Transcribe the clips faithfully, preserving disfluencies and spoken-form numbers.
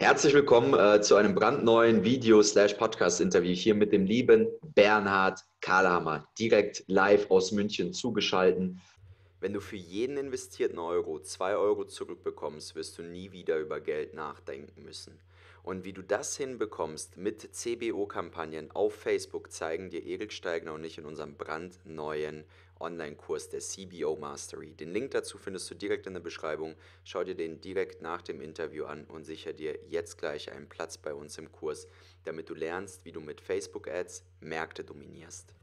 Herzlich willkommen äh, zu einem brandneuen Video-Podcast-Interview hier mit dem lieben Bernhard Kahlhammer, direkt live aus München zugeschaltet. Wenn du für jeden investierten Euro zwei Euro zurückbekommst, wirst du nie wieder über Geld nachdenken müssen. Und wie du das hinbekommst mit C B O-Kampagnen auf Facebook, zeigen dir Erik Steigner und ich in unserem brandneuen Online-Kurs der C B O Mastery. Den Link dazu findest du direkt in der Beschreibung. Schau dir den direkt nach dem Interview an und sichere dir jetzt gleich einen Platz bei uns im Kurs, damit du lernst, wie du mit Facebook-Ads Märkte dominierst.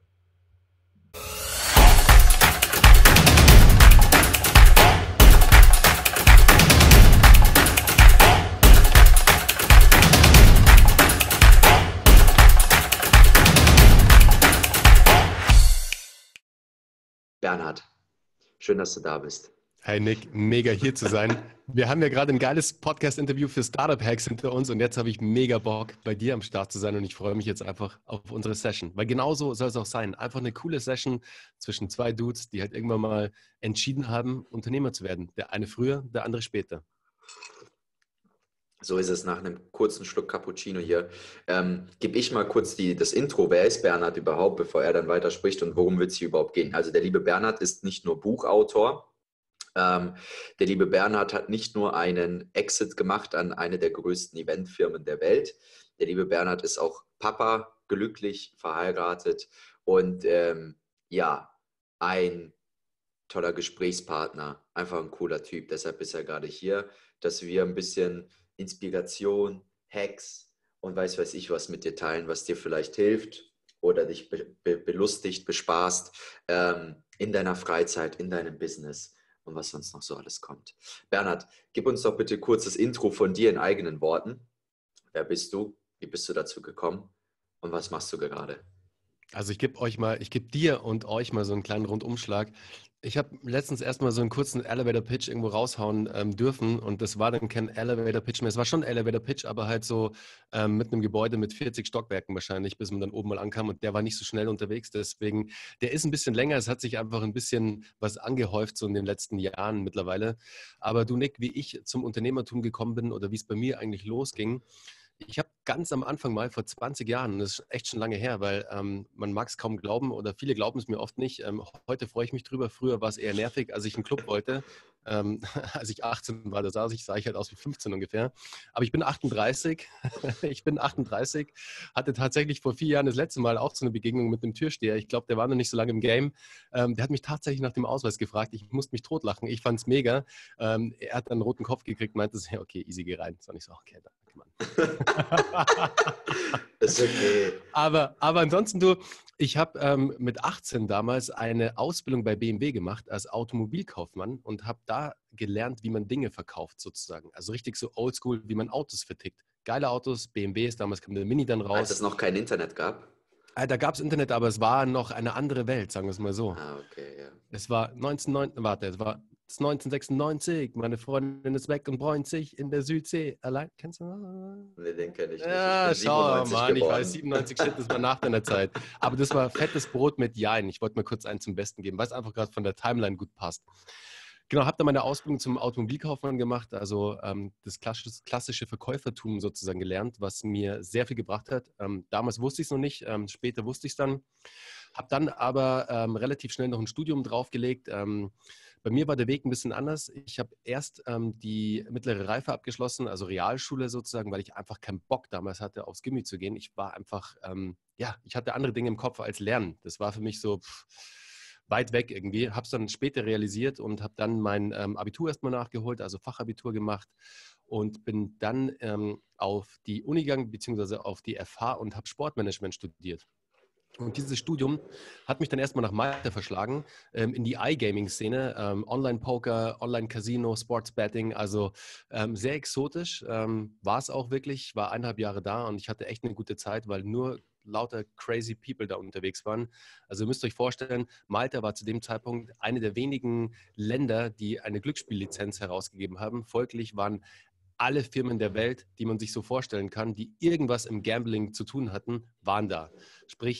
Bernhard, schön, dass du da bist. Hi Nick, mega hier zu sein. Wir haben ja gerade ein geiles Podcast-Interview für Startup Hacks hinter uns und jetzt habe ich mega Bock, bei dir am Start zu sein und ich freue mich jetzt einfach auf unsere Session. Weil genauso soll es auch sein. Einfach eine coole Session zwischen zwei Dudes, die halt irgendwann mal entschieden haben, Unternehmer zu werden. Der eine früher, der andere später. So ist es nach einem kurzen Schluck Cappuccino hier. Ähm, gebe ich mal kurz die, das Intro. Wer ist Bernhard überhaupt, bevor er dann weiterspricht und worum wird es hier überhaupt gehen? Also der liebe Bernhard ist nicht nur Buchautor. Ähm, der liebe Bernhard hat nicht nur einen Exit gemacht an eine der größten Eventfirmen der Welt. Der liebe Bernhard ist auch Papa, glücklich, verheiratet und ähm, ja, ein toller Gesprächspartner. Einfach ein cooler Typ. Deshalb ist er gerade hier, dass wir ein bisschen Inspiration, Hacks und weiß weiß ich was mit dir teilen, was dir vielleicht hilft oder dich be be belustigt, bespaßt ähm, in deiner Freizeit, in deinem Business und was sonst noch so alles kommt. Bernhard, gib uns doch bitte kurz das Intro von dir in eigenen Worten. Wer bist du? Wie bist du dazu gekommen? Und was machst du gerade? Also ich gebe euch mal, ich gebe dir und euch mal so einen kleinen Rundumschlag. Ich habe letztens erstmal so einen kurzen Elevator-Pitch irgendwo raushauen ähm, dürfen und das war dann kein Elevator-Pitch mehr. Es war schon ein Elevator-Pitch, aber halt so ähm, mit einem Gebäude mit vierzig Stockwerken wahrscheinlich, bis man dann oben mal ankam und der war nicht so schnell unterwegs. Deswegen, der ist ein bisschen länger. Es hat sich einfach ein bisschen was angehäuft so in den letzten Jahren mittlerweile. Aber du, Nick, wie ich zum Unternehmertum gekommen bin oder wie es bei mir eigentlich losging, ich habe ganz am Anfang mal vor zwanzig Jahren, das ist echt schon lange her, weil ähm, man mag es kaum glauben oder viele glauben es mir oft nicht. Ähm, heute freue ich mich drüber. Früher war es eher nervig, als ich einen Club wollte. Ähm, als ich achtzehn war, da saß ich, sah ich halt aus wie fünfzehn ungefähr. Aber ich bin achtunddreißig. ich bin achtunddreißig. Hatte tatsächlich vor vier Jahren das letzte Mal auch so eine Begegnung mit einem Türsteher. Ich glaube, der war noch nicht so lange im Game. Ähm, der hat mich tatsächlich nach dem Ausweis gefragt. Ich musste mich totlachen. Ich fand es mega. Ähm, er hat dann einen roten Kopf gekriegt und meinte, ja, okay, easy, geh rein. Das war nicht so, okay, danke, Mann. Ist okay. Aber, aber ansonsten, du, ich habe ähm, mit achtzehn damals eine Ausbildung bei B M W gemacht als Automobilkaufmann und habe da gelernt, wie man Dinge verkauft sozusagen. Also richtig so oldschool, wie man Autos vertickt. Geile Autos, B M Ws, damals kam der Mini dann raus. Als es noch kein Internet gab? Äh, Da gab es Internet, aber es war noch eine andere Welt, sagen wir es mal so. Ah, okay, ja. Es war neunzehnhundertneun, warte, es war neunzehnhundertsechsundneunzig. Meine Freundin ist weg und bräunt sich in der Südsee. Allein, kennst du? Nee, den kenne ich nicht. Ja, Ich bin schau siebenundneunzig mal, ich geboren. weiß, siebenundneunzig, shit, das war nach deiner Zeit. Aber das war fettes Brot mit Jein. Ich wollte mal kurz einen zum Besten geben, weil es einfach gerade von der Timeline gut passt. Genau, habe dann meine Ausbildung zum Automobilkaufmann gemacht, also ähm, das klassische, klassische Verkäufertum sozusagen gelernt, was mir sehr viel gebracht hat. Ähm, damals wusste ich es noch nicht, ähm, später wusste ich es dann. Habe dann aber ähm, relativ schnell noch ein Studium draufgelegt. Ähm, bei mir war der Weg ein bisschen anders. Ich habe erst ähm, die mittlere Reife abgeschlossen, also Realschule sozusagen, weil ich einfach keinen Bock damals hatte, aufs Gymi zu gehen. Ich war einfach, ähm, ja, ich hatte andere Dinge im Kopf als Lernen. Das war für mich so pff, weit weg irgendwie. Habe es dann später realisiert und habe dann mein ähm, Abitur erstmal nachgeholt, also Fachabitur gemacht und bin dann ähm, auf die Uni gegangen, beziehungsweise auf die F H und habe Sportmanagement studiert. Und dieses Studium hat mich dann erstmal nach Malta verschlagen, ähm, in die iGaming-Szene, ähm, Online-Poker, Online-Casino, Sportsbetting, also ähm, sehr exotisch ähm, war es auch wirklich. Ich war eineinhalb Jahre da und ich hatte echt eine gute Zeit, weil nur lauter crazy people da unterwegs waren. Also ihr müsst euch vorstellen, Malta war zu dem Zeitpunkt eine der wenigen Länder, die eine Glücksspiellizenz herausgegeben haben. Folglich waren alle Firmen der Welt, die man sich so vorstellen kann, die irgendwas im Gambling zu tun hatten, waren da. Sprich,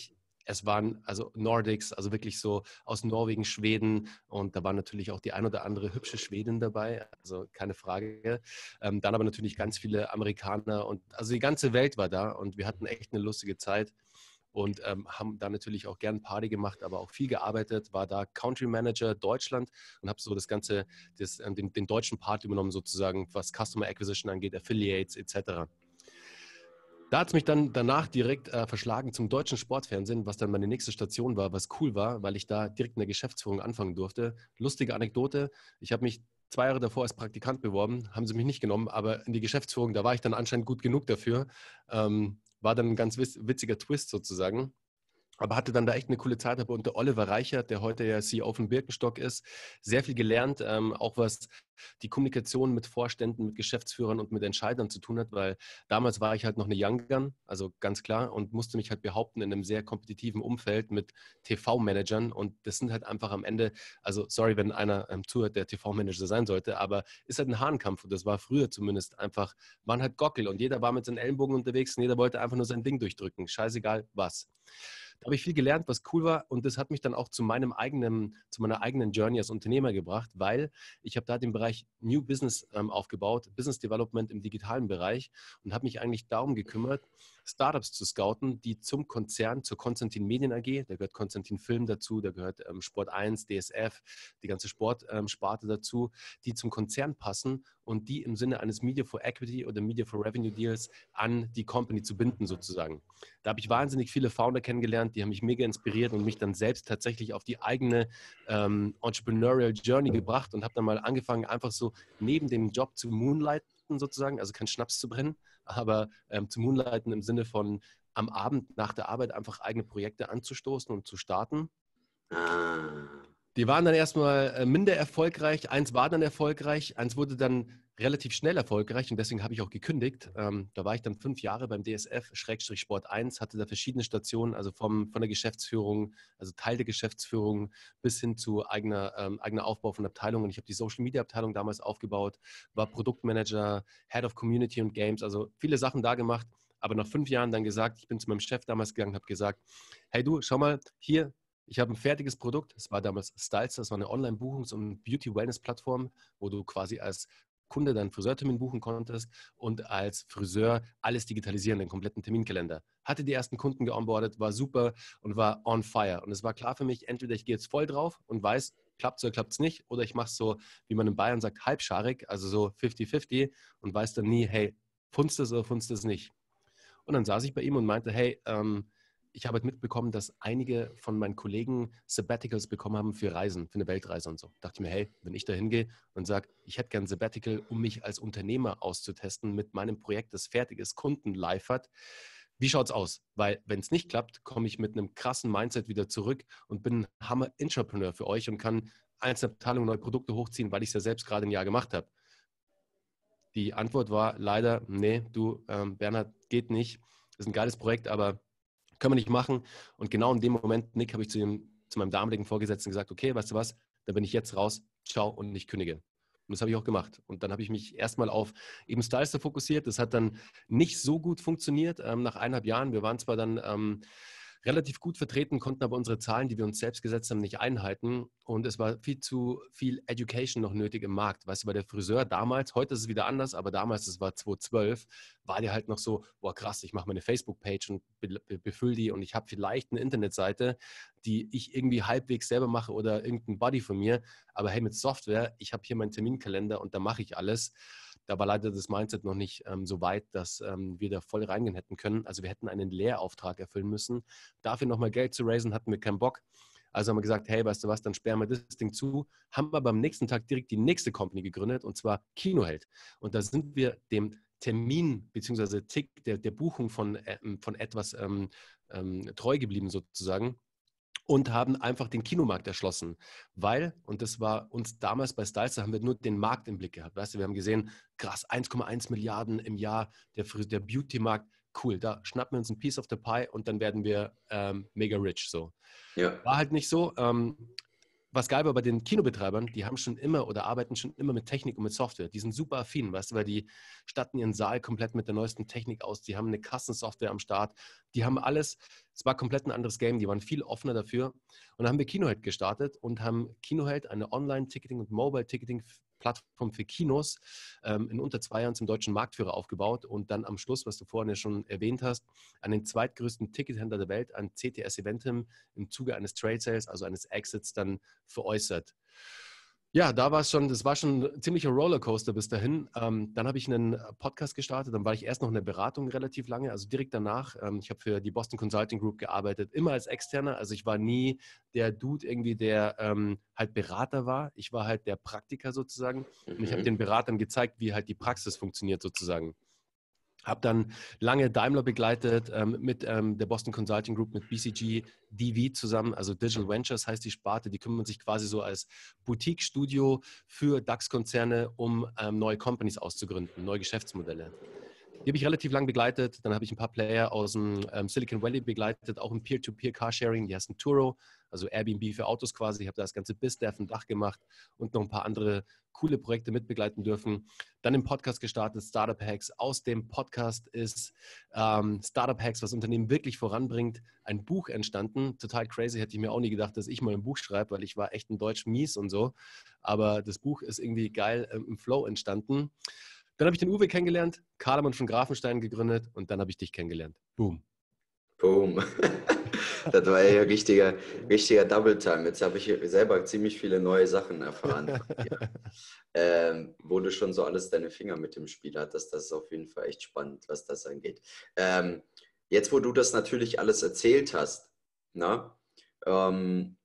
Es waren also Nordics, also wirklich so aus Norwegen, Schweden und da war natürlich auch die ein oder andere hübsche Schwedin dabei, also keine Frage. Ähm, dann aber natürlich ganz viele Amerikaner und also die ganze Welt war da und wir hatten echt eine lustige Zeit und ähm, haben da natürlich auch gern Party gemacht, aber auch viel gearbeitet, war da Country Manager Deutschland und habe so das Ganze, das, äh, den, den deutschen Part übernommen sozusagen, was Customer Acquisition angeht, Affiliates et cetera. Da hat es mich dann danach direkt äh, verschlagen zum deutschen Sportfernsehen, was dann meine nächste Station war, was cool war, weil ich da direkt in der Geschäftsführung anfangen durfte. Lustige Anekdote, ich habe mich zwei Jahre davor als Praktikant beworben, haben sie mich nicht genommen, aber in die Geschäftsführung, da war ich dann anscheinend gut genug dafür. Ähm, war dann ein ganz witziger Twist sozusagen. Aber hatte dann da echt eine coole Zeit, habe unter Oliver Reichert, der heute ja C E O von Birkenstock ist, sehr viel gelernt, ähm, auch was die Kommunikation mit Vorständen, mit Geschäftsführern und mit Entscheidern zu tun hat, weil damals war ich halt noch eine Young Gun, also ganz klar, und musste mich halt behaupten in einem sehr kompetitiven Umfeld mit T V-Managern und das sind halt einfach am Ende, also sorry, wenn einer ähm, zuhört, der T V-Manager sein sollte, aber ist halt ein Hahnkampf und das war früher zumindest einfach, waren halt Gockel und jeder war mit seinen Ellenbogen unterwegs und jeder wollte einfach nur sein Ding durchdrücken, scheißegal was. Da habe ich viel gelernt, was cool war und das hat mich dann auch zu meinem eigenen, zu meiner eigenen Journey als Unternehmer gebracht, weil ich habe da den Bereich New Business ähm, aufgebaut, Business Development im digitalen Bereich und habe mich eigentlich darum gekümmert, Startups zu scouten, die zum Konzern, zur Konstantin Medien A G, da gehört Konstantin Film dazu, da gehört ähm, Sport eins, D S F, die ganze Sportsparte ähm, dazu, die zum Konzern passen und die im Sinne eines Media for Equity oder Media for Revenue Deals an die Company zu binden sozusagen. Da habe ich wahnsinnig viele Founder kennengelernt, die haben mich mega inspiriert und mich dann selbst tatsächlich auf die eigene ähm, Entrepreneurial Journey gebracht und habe dann mal angefangen, einfach so neben dem Job zu moonlighten sozusagen, also kein Schnaps zu brennen, aber ähm, zu moonlighten im Sinne von am Abend nach der Arbeit einfach eigene Projekte anzustoßen und zu starten. Ah. Die waren dann erstmal äh, minder erfolgreich. Eins war dann erfolgreich, eins wurde dann relativ schnell erfolgreich und deswegen habe ich auch gekündigt. Ähm, da war ich dann fünf Jahre beim D S F, Schrägstrich Sport eins, hatte da verschiedene Stationen, also vom, von der Geschäftsführung, also Teil der Geschäftsführung bis hin zu eigener, ähm, eigener Aufbau von Abteilungen. Ich habe die Social Media Abteilung damals aufgebaut, war Produktmanager, Head of Community und Games, also viele Sachen da gemacht. Aber nach fünf Jahren dann gesagt, ich bin zu meinem Chef damals gegangen und habe gesagt, hey du, schau mal, hier, ich habe ein fertiges Produkt, es war damals Styles, das war eine Online-Buchungs- und Beauty-Wellness-Plattform, wo du quasi als Kunde deinen Friseurtermin buchen konntest und als Friseur alles digitalisieren, den kompletten Terminkalender. Hatte die ersten Kunden geonboardet, war super und war on fire. Und es war klar für mich, entweder ich gehe jetzt voll drauf und weiß, klappt es oder klappt es nicht, oder ich mache es so, wie man in Bayern sagt, halbscharig, also so fünfzig fünfzig und weiß dann nie, hey, funzt es oder funzt es nicht. Und dann saß ich bei ihm und meinte, hey, ähm, ich habe mitbekommen, dass einige von meinen Kollegen Sabbaticals bekommen haben für Reisen, für eine Weltreise und so. Dachte ich mir, hey, wenn ich da hingehe und sage, ich hätte gern ein Sabbatical, um mich als Unternehmer auszutesten mit meinem Projekt, das fertig ist, Kunden live hat, wie schaut's aus? Weil wenn es nicht klappt, komme ich mit einem krassen Mindset wieder zurück und bin ein Hammer-Entrepreneur für euch und kann einzelne Abteilungen, neue Produkte hochziehen, weil ich es ja selbst gerade ein Jahr gemacht habe. Die Antwort war leider, nee, du, ähm, Bernhard, geht nicht. Das ist ein geiles Projekt, aber können wir nicht machen. Und genau in dem Moment, Nick, habe ich zu, dem, zu meinem damaligen Vorgesetzten gesagt, okay, weißt du was, da bin ich jetzt raus, ciao und ich kündige. Und das habe ich auch gemacht. Und dann habe ich mich erstmal auf eben Stylister fokussiert. Das hat dann nicht so gut funktioniert ähm, nach eineinhalb Jahren. Wir waren zwar dann ähm, relativ gut vertreten, konnten aber unsere Zahlen, die wir uns selbst gesetzt haben, nicht einhalten. Und es war viel zu viel Education noch nötig im Markt. Weißt du, bei der Friseur damals, heute ist es wieder anders, aber damals, es war zweitausendzwölf, war der halt noch so, boah krass, ich mache meine Facebook-Page und be be befülle die und ich habe vielleicht eine Internetseite, die ich irgendwie halbwegs selber mache oder irgendein Buddy von mir. Aber hey, mit Software, ich habe hier meinen Terminkalender und da mache ich alles. Da war leider das Mindset noch nicht ähm, so weit, dass ähm, wir da voll reingehen hätten können. Also wir hätten einen Lehrauftrag erfüllen müssen. Dafür nochmal Geld zu raisen, hatten wir keinen Bock. Also haben wir gesagt, hey, weißt du was, dann sperren wir das Ding zu. Haben aber am nächsten Tag direkt die nächste Company gegründet und zwar Kinoheld. Und da sind wir dem Termin bzw. Tick der, der Buchung von, äh, von etwas ähm, ähm, treu geblieben sozusagen. Und haben einfach den Kinomarkt erschlossen. Weil, und das war uns damals bei Styles, haben wir nur den Markt im Blick gehabt. Weißt du, wir haben gesehen, krass, eins Komma eins Milliarden im Jahr, der, der Beauty-Markt, cool, da schnappen wir uns ein Piece of the Pie und dann werden wir ähm, mega rich. So. Ja. War halt nicht so. Ähm, was geil war bei den Kinobetreibern, die haben schon immer oder arbeiten schon immer mit Technik und mit Software. Die sind super affin, weißt du, weil die statten ihren Saal komplett mit der neuesten Technik aus. Die haben eine Kassensoftware am Start. Die haben alles. Es war komplett ein anderes Game. Die waren viel offener dafür. Und dann haben wir Kinoheld gestartet und haben Kinoheld, eine Online-Ticketing- und Mobile-Ticketing-Plattform für Kinos, ähm, in unter zwei Jahren zum deutschen Marktführer aufgebaut und dann am Schluss, was du vorhin ja schon erwähnt hast, an den zweitgrößten Tickethändler der Welt, an C T S Eventim, im Zuge eines Trade Sales, also eines Exits, dann veräußert. Ja, da war es schon, das war schon ein ziemlicher Rollercoaster bis dahin. Ähm, dann habe ich einen Podcast gestartet, dann war ich erst noch in der Beratung relativ lange, also direkt danach. Ähm, ich habe für die Boston Consulting Group gearbeitet, immer als Externer. Also ich war nie der Dude irgendwie, der ähm, halt Berater war. Ich war halt der Praktiker sozusagen. Und ich habe Mhm. den Beratern gezeigt, wie halt die Praxis funktioniert sozusagen. Habe dann lange Daimler begleitet, ähm, mit ähm, der Boston Consulting Group, mit B C G, D V zusammen, also Digital Ventures heißt die Sparte. Die kümmern sich quasi so als Boutique-Studio für DAX-Konzerne, um ähm, neue Companies auszugründen, neue Geschäftsmodelle. Die habe ich relativ lang begleitet. Dann habe ich ein paar Player aus dem ähm, Silicon Valley begleitet, auch im Peer-to-Peer-Carsharing. Die heißen Turo, also Airbnb für Autos quasi. Ich habe da das ganze BizDev auf dem Dach gemacht und noch ein paar andere coole Projekte mitbegleiten dürfen. Dann im Podcast gestartet, Startup Hacks. Aus dem Podcast ist ähm, Startup Hacks, was Unternehmen wirklich voranbringt, ein Buch entstanden. Total crazy, hätte ich mir auch nie gedacht, dass ich mal ein Buch schreibe, weil ich war echt in Deutsch mies und so. Aber das Buch ist irgendwie geil ähm, im Flow entstanden. Dann habe ich den Uwe kennengelernt, Kalemann von Grafenstein gegründet und dann habe ich dich kennengelernt. Boom. Boom. Das war ja richtiger, richtiger Double Time. Jetzt habe ich selber ziemlich viele neue Sachen erfahren von dir. Ähm, wo du schon so alles deine Finger mit dem Spiel hattest. Das ist auf jeden Fall echt spannend, was das angeht. Ähm, jetzt, wo du das natürlich alles erzählt hast, na, ähm,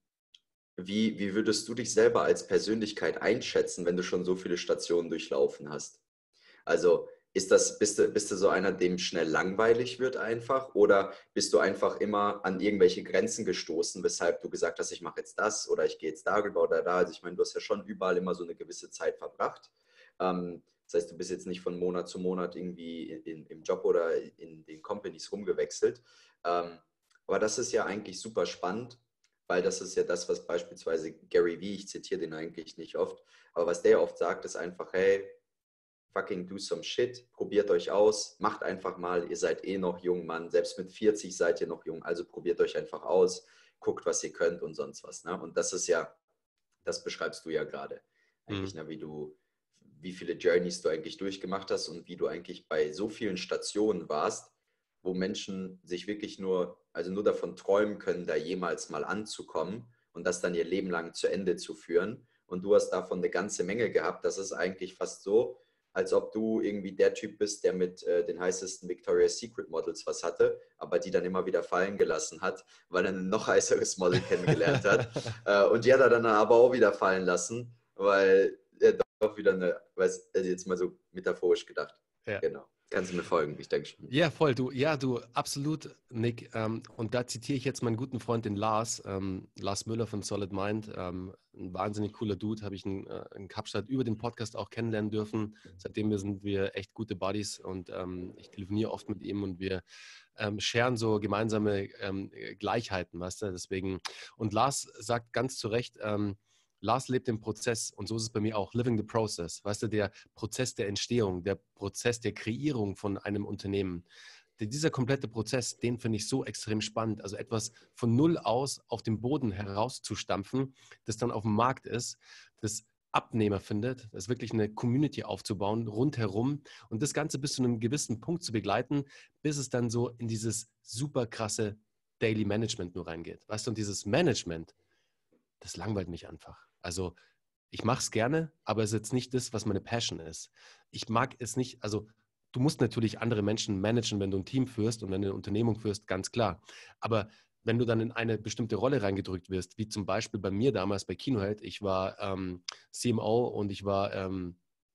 wie, wie würdest du dich selber als Persönlichkeit einschätzen, wenn du schon so viele Stationen durchlaufen hast? Also ist das, bist du, bist du so einer, dem schnell langweilig wird einfach? Oder bist du einfach immer an irgendwelche Grenzen gestoßen, weshalb du gesagt hast, ich mache jetzt das oder ich gehe jetzt darüber oder da? Also ich meine, du hast ja schon überall immer so eine gewisse Zeit verbracht. Ähm, das heißt, du bist jetzt nicht von Monat zu Monat irgendwie in, im Job oder in den Companies rumgewechselt. Ähm, aber das ist ja eigentlich super spannend, weil das ist ja das, was beispielsweise Gary Vee, ich zitiere den eigentlich nicht oft, aber was der oft sagt, ist einfach, hey, fucking do some shit, probiert euch aus, macht einfach mal, ihr seid eh noch jung, Mann, selbst mit vierzig seid ihr noch jung, also probiert euch einfach aus, guckt, was ihr könnt und sonst was. Ne? Und das ist ja, das beschreibst du ja gerade eigentlich, Mhm. ne? Wie du, wie viele Journeys du eigentlich durchgemacht hast und wie du eigentlich bei so vielen Stationen warst, wo Menschen sich wirklich nur, also nur davon träumen können, da jemals mal anzukommen und das dann ihr Leben lang zu Ende zu führen. Und du hast davon eine ganze Menge gehabt. Das ist eigentlich fast so, als ob du irgendwie der Typ bist, der mit äh, den heißesten Victoria's Secret Models was hatte, aber die dann immer wieder fallen gelassen hat, weil er ein noch heißeres Model kennengelernt hat. Äh, und die hat er dann aber auch wieder fallen lassen, weil er doch wieder eine, weiß, also jetzt mal so metaphorisch gedacht. Ja. Genau. Kannst du mir folgen? Ich denke schon. Ja, voll. Du, ja, du, absolut, Nick. Ähm, und da zitiere ich jetzt meinen guten Freund, den Lars, ähm, Lars Müller von Solid Mind. Ähm, ein wahnsinnig cooler Dude, habe ich in, äh, in Kapstadt über den Podcast auch kennenlernen dürfen. Seitdem wir sind wir echt gute Buddies und ähm, ich telefoniere oft mit ihm und wir ähm, scheren so gemeinsame ähm, Gleichheiten, weißt du? Deswegen, und Lars sagt ganz zu Recht, ähm, Lars lebt den Prozess und so ist es bei mir auch, living the process, weißt du, der Prozess der Entstehung, der Prozess der Kreierung von einem Unternehmen. Dieser komplette Prozess, den finde ich so extrem spannend. Also etwas von Null aus auf dem Boden herauszustampfen, das dann auf dem Markt ist, das Abnehmer findet, das wirklich eine Community aufzubauen rundherum und das Ganze bis zu einem gewissen Punkt zu begleiten, bis es dann so in dieses super krasse Daily Management nur reingeht. Weißt du, und dieses Management, das langweilt mich einfach. Also ich mache es gerne, aber es ist jetzt nicht das, was meine Passion ist. Ich mag es nicht, also du musst natürlich andere Menschen managen, wenn du ein Team führst und wenn du eine Unternehmung führst, ganz klar. Aber wenn du dann in eine bestimmte Rolle reingedrückt wirst, wie zum Beispiel bei mir damals bei Kinoheld, ich war ähm, C M O und ich war ähm,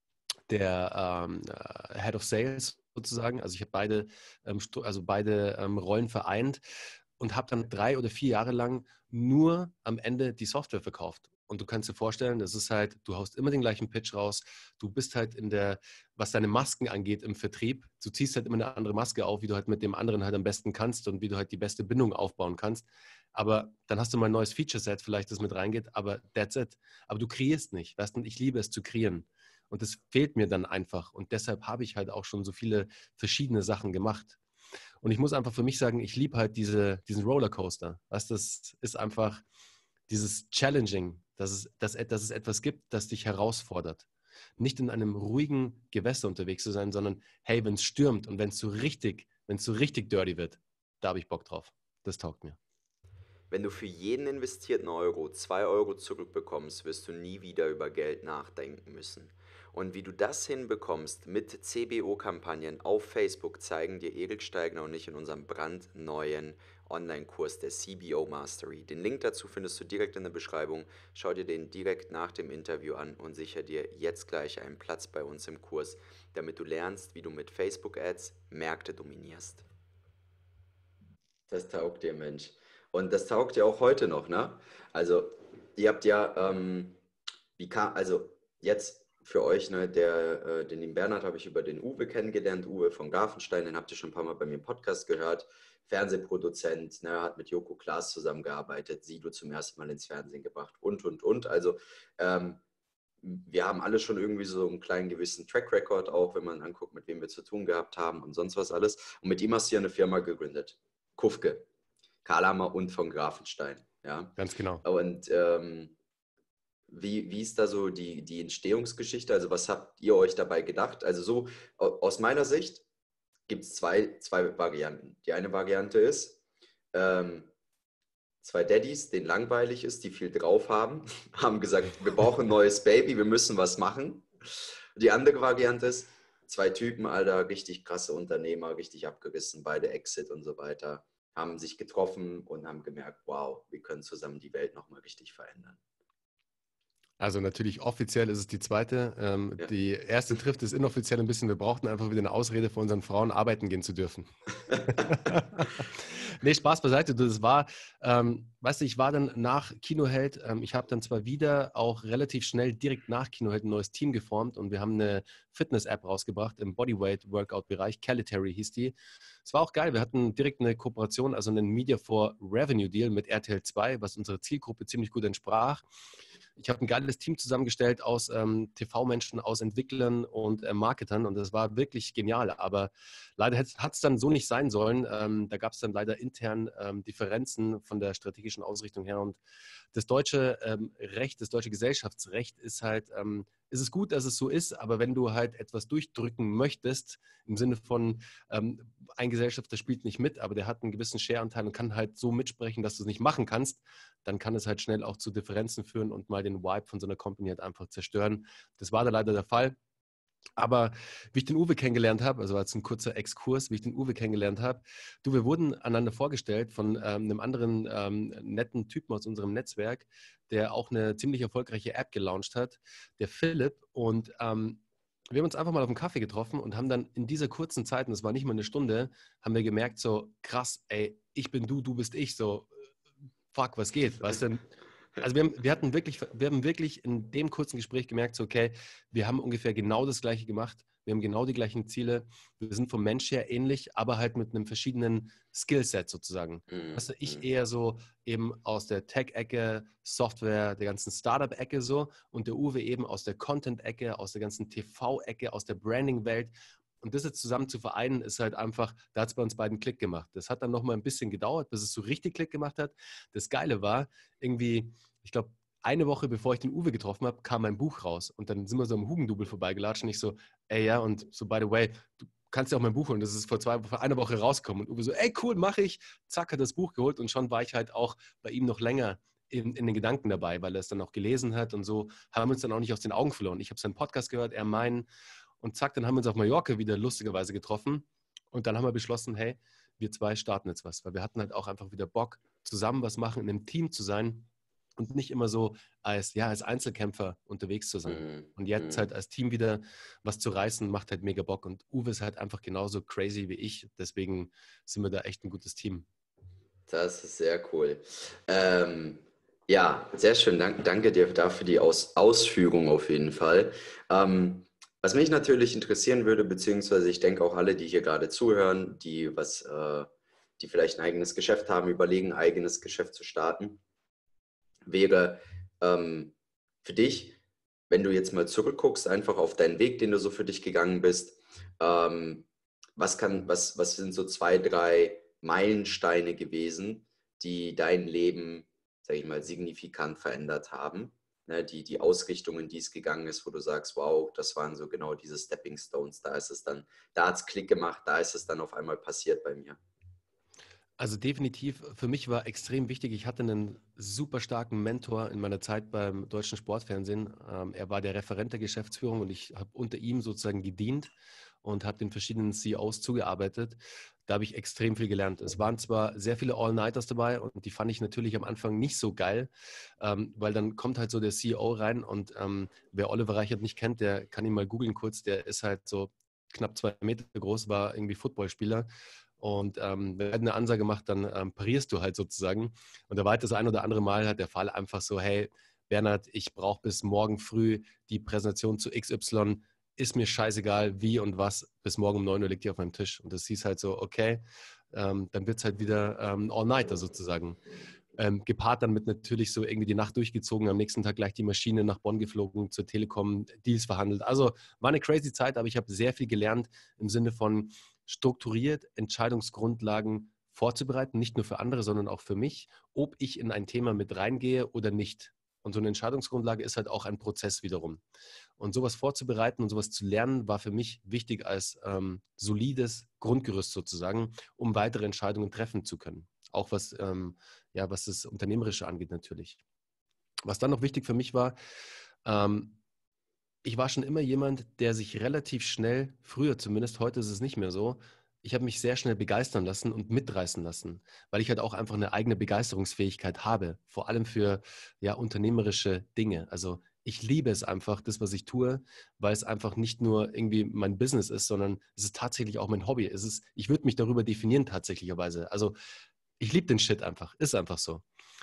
der ähm, äh, Head of Sales sozusagen. Also ich habe beide, ähm, also beide ähm, Rollen vereint und habe dann drei oder vier Jahre lang nur am Ende die Software verkauft. Und du kannst dir vorstellen, das ist halt, du haust immer den gleichen Pitch raus. Du bist halt in der, was deine Masken angeht im Vertrieb, du ziehst halt immer eine andere Maske auf, wie du halt mit dem anderen halt am besten kannst und wie du halt die beste Bindung aufbauen kannst. Aber dann hast du mal ein neues Feature-Set vielleicht, das mit reingeht, aber that's it. Aber du kreierst nicht, weißt du, und ich liebe es zu kreieren. Und das fehlt mir dann einfach. Und deshalb habe ich halt auch schon so viele verschiedene Sachen gemacht. Und ich muss einfach für mich sagen, ich liebe halt diese, diesen Rollercoaster. Weißt du, das ist einfach dieses Challenging, dass es, dass, dass es etwas gibt, das dich herausfordert. Nicht in einem ruhigen Gewässer unterwegs zu sein, sondern hey, wenn es stürmt und wenn es so richtig, wenn es so richtig dirty wird, da habe ich Bock drauf. Das taugt mir. Wenn du für jeden investierten Euro zwei Euro zurückbekommst, wirst du nie wieder über Geld nachdenken müssen. Und wie du das hinbekommst mit C B O-Kampagnen auf Facebook, zeigen dir Erik Steigner und ich in unserem brandneuen Online-Kurs der C B O Mastery. Den Link dazu findest du direkt in der Beschreibung. Schau dir den direkt nach dem Interview an und sicher dir jetzt gleich einen Platz bei uns im Kurs, damit du lernst, wie du mit Facebook-Ads Märkte dominierst. Das taugt dir, Mensch. Und das taugt ja auch heute noch, ne? Also, ihr habt ja, ähm, wie kam, also jetzt für euch, ne, der, äh, den lieben Bernhard habe ich über den Uwe kennengelernt, Uwe von Grafenstein, den habt ihr schon ein paar Mal bei mir im Podcast gehört, Fernsehproduzent, ne, hat mit Joko Klaas zusammengearbeitet, Sido zum ersten Mal ins Fernsehen gebracht und, und, und. Also, ähm, wir haben alle schon irgendwie so einen kleinen gewissen Track Record, auch wenn man anguckt, mit wem wir zu tun gehabt haben und sonst was alles. Und mit ihm hast du ja eine Firma gegründet, Kufke. Karlhammer und von Grafenstein. Ja? Ganz genau. Und ähm, wie, wie ist da so die, die Entstehungsgeschichte? Also was habt ihr euch dabei gedacht? Also so aus meiner Sicht gibt es zwei, zwei Varianten. Die eine Variante ist, ähm, zwei Daddys, denen langweilig ist, die viel drauf haben, haben gesagt, wir brauchen ein neues Baby, wir müssen was machen. Die andere Variante ist, zwei Typen, Alter, richtig krasse Unternehmer, richtig abgerissen, beide Exit und so weiter, haben sich getroffen und haben gemerkt, wow, wir können zusammen die Welt nochmal richtig verändern. Also natürlich offiziell ist es die zweite. Ähm, Ja. Die erste trifft es inoffiziell ein bisschen. Wir brauchten einfach wieder eine Ausrede für unseren Frauen, arbeiten gehen zu dürfen. Nee, Spaß beiseite. Das war, ähm, weißt du, ich war dann nach Kinoheld, ähm, ich habe dann zwar wieder auch relativ schnell direkt nach Kinoheld ein neues Team geformt und wir haben eine Fitness-App rausgebracht im Bodyweight-Workout-Bereich. Calitary hieß die. Es war auch geil. Wir hatten direkt eine Kooperation, also einen Media for Revenue Deal mit R T L zwei, was unserer Zielgruppe ziemlich gut entsprach. Ich habe ein geiles Team zusammengestellt aus ähm, T V-Menschen, aus Entwicklern und äh, Marketern und das war wirklich genial. Aber leider hat es dann so nicht sein sollen. Ähm, da gab es dann leider intern ähm, Differenzen von der strategischen Ausrichtung her. Und das deutsche ähm, Recht, das deutsche Gesellschaftsrecht ist halt, ähm, ist es gut, dass es so ist, aber wenn du halt etwas durchdrücken möchtest, im Sinne von, ähm, ein Gesellschafter spielt nicht mit, aber der hat einen gewissen Share-Anteil und kann halt so mitsprechen, dass du es nicht machen kannst, dann kann es halt schnell auch zu Differenzen führen und mal den Vibe von so einer Company halt einfach zerstören. Das war da leider der Fall. Aber wie ich den Uwe kennengelernt habe, also als ein kurzer Exkurs, wie ich den Uwe kennengelernt habe, du, wir wurden einander vorgestellt von ähm, einem anderen ähm, netten Typen aus unserem Netzwerk, der auch eine ziemlich erfolgreiche App gelauncht hat, der Philipp. Und ähm, wir haben uns einfach mal auf einen Kaffee getroffen und haben dann in dieser kurzen Zeit, und das war nicht mal eine Stunde, haben wir gemerkt, so krass, ey, ich bin du, du bist ich, so fuck, was geht, weißt du? Also wir, haben, wir hatten wirklich, wir haben wirklich in dem kurzen Gespräch gemerkt, so, okay, wir haben ungefähr genau das Gleiche gemacht, wir haben genau die gleichen Ziele, wir sind vom Mensch her ähnlich, aber halt mit einem verschiedenen Skillset sozusagen. Mhm. Weißt du, ich eher so eben aus der Tech-Ecke, Software, der ganzen Startup-Ecke so und der Uwe eben aus der Content-Ecke, aus der ganzen T V-Ecke, aus der Branding-Welt. Und das jetzt zusammen zu vereinen, ist halt einfach, da hat es bei uns beiden Klick gemacht. Das hat dann nochmal ein bisschen gedauert, bis es so richtig Klick gemacht hat. Das Geile war, irgendwie, ich glaube, eine Woche bevor ich den Uwe getroffen habe, kam mein Buch raus. Und dann sind wir so am Hugendubel vorbeigelatscht und ich so, ey, ja, und so, by the way, du kannst ja auch mein Buch holen. Das ist vor, zwei, vor einer Woche rausgekommen. Und Uwe so, ey, cool, mache ich. Zack, hat das Buch geholt und schon war ich halt auch bei ihm noch länger in, in den Gedanken dabei, weil er es dann auch gelesen hat und so haben wir uns dann auch nicht aus den Augen verloren. Ich habe seinen Podcast gehört, er meinen. Und zack, dann haben wir uns auf Mallorca wieder lustigerweise getroffen. Und dann haben wir beschlossen, hey, wir zwei starten jetzt was. Weil wir hatten halt auch einfach wieder Bock, zusammen was machen, in einem Team zu sein und nicht immer so als, ja, als Einzelkämpfer unterwegs zu sein. Mhm. Und jetzt halt als Team wieder was zu reißen, macht halt mega Bock. Und Uwe ist halt einfach genauso crazy wie ich. Deswegen sind wir da echt ein gutes Team. Das ist sehr cool. Ähm, Ja, sehr schön. Dank, danke dir dafür die Aus, Ausführung auf jeden Fall. Ähm, was mich natürlich interessieren würde, beziehungsweise ich denke auch alle, die hier gerade zuhören, die was, äh, die vielleicht ein eigenes Geschäft haben, überlegen, ein eigenes Geschäft zu starten, wäre ähm, für dich, wenn du jetzt mal zurückguckst, einfach auf deinen Weg, den du so für dich gegangen bist, ähm, was kann, was, was sind so zwei, drei Meilensteine gewesen, die dein Leben, sage ich mal, signifikant verändert haben? Ne, die, die Ausrichtung, in die es gegangen ist, wo du sagst, wow, das waren so genau diese Stepping Stones, da ist es dann, da hat es Klick gemacht, da ist es dann auf einmal passiert bei mir. Also definitiv, für mich war extrem wichtig, ich hatte einen super starken Mentor in meiner Zeit beim deutschen Sportfernsehen. Ähm, er war der Referent der Geschäftsführung und ich habe unter ihm sozusagen gedient und habe den verschiedenen C E Os zugearbeitet. Da habe ich extrem viel gelernt. Es waren zwar sehr viele All-Nighters dabei und die fand ich natürlich am Anfang nicht so geil, ähm, weil dann kommt halt so der C E O rein und ähm, wer Oliver Reichert nicht kennt, der kann ihn mal googeln kurz, der ist halt so knapp zwei Meter groß, war irgendwie Footballspieler. Und ähm, wenn er eine Ansage macht, dann ähm, parierst du halt sozusagen. Und da war halt das ein oder andere Mal halt der Fall einfach so, hey, Bernhard, ich brauche bis morgen früh die Präsentation zu X Y. Ist mir scheißegal, wie und was. Bis morgen um neun Uhr liegt die auf meinem Tisch. Und das hieß halt so, okay, ähm, dann wird es halt wieder ähm, All-Nighter sozusagen. Ähm, gepaart dann mit natürlich so irgendwie die Nacht durchgezogen, am nächsten Tag gleich die Maschine nach Bonn geflogen, zur Telekom, Deals verhandelt. Also war eine crazy Zeit, aber ich habe sehr viel gelernt im Sinne von strukturiert Entscheidungsgrundlagen vorzubereiten, nicht nur für andere, sondern auch für mich, ob ich in ein Thema mit reingehe oder nicht. Und so eine Entscheidungsgrundlage ist halt auch ein Prozess wiederum. Und sowas vorzubereiten und sowas zu lernen, war für mich wichtig als ähm, solides Grundgerüst sozusagen, um weitere Entscheidungen treffen zu können. Auch was, ähm, ja, was das Unternehmerische angeht natürlich. Was dann noch wichtig für mich war, ähm, ich war schon immer jemand, der sich relativ schnell, früher zumindest, heute ist es nicht mehr so, ich habe mich sehr schnell begeistern lassen und mitreißen lassen, weil ich halt auch einfach eine eigene Begeisterungsfähigkeit habe, vor allem für ja, unternehmerische Dinge. Also ich liebe es einfach, das, was ich tue, weil es einfach nicht nur irgendwie mein Business ist, sondern es ist tatsächlich auch mein Hobby. Es ist, ich würde mich darüber definieren tatsächlicherweise. Also ich liebe den Shit einfach, ist einfach so.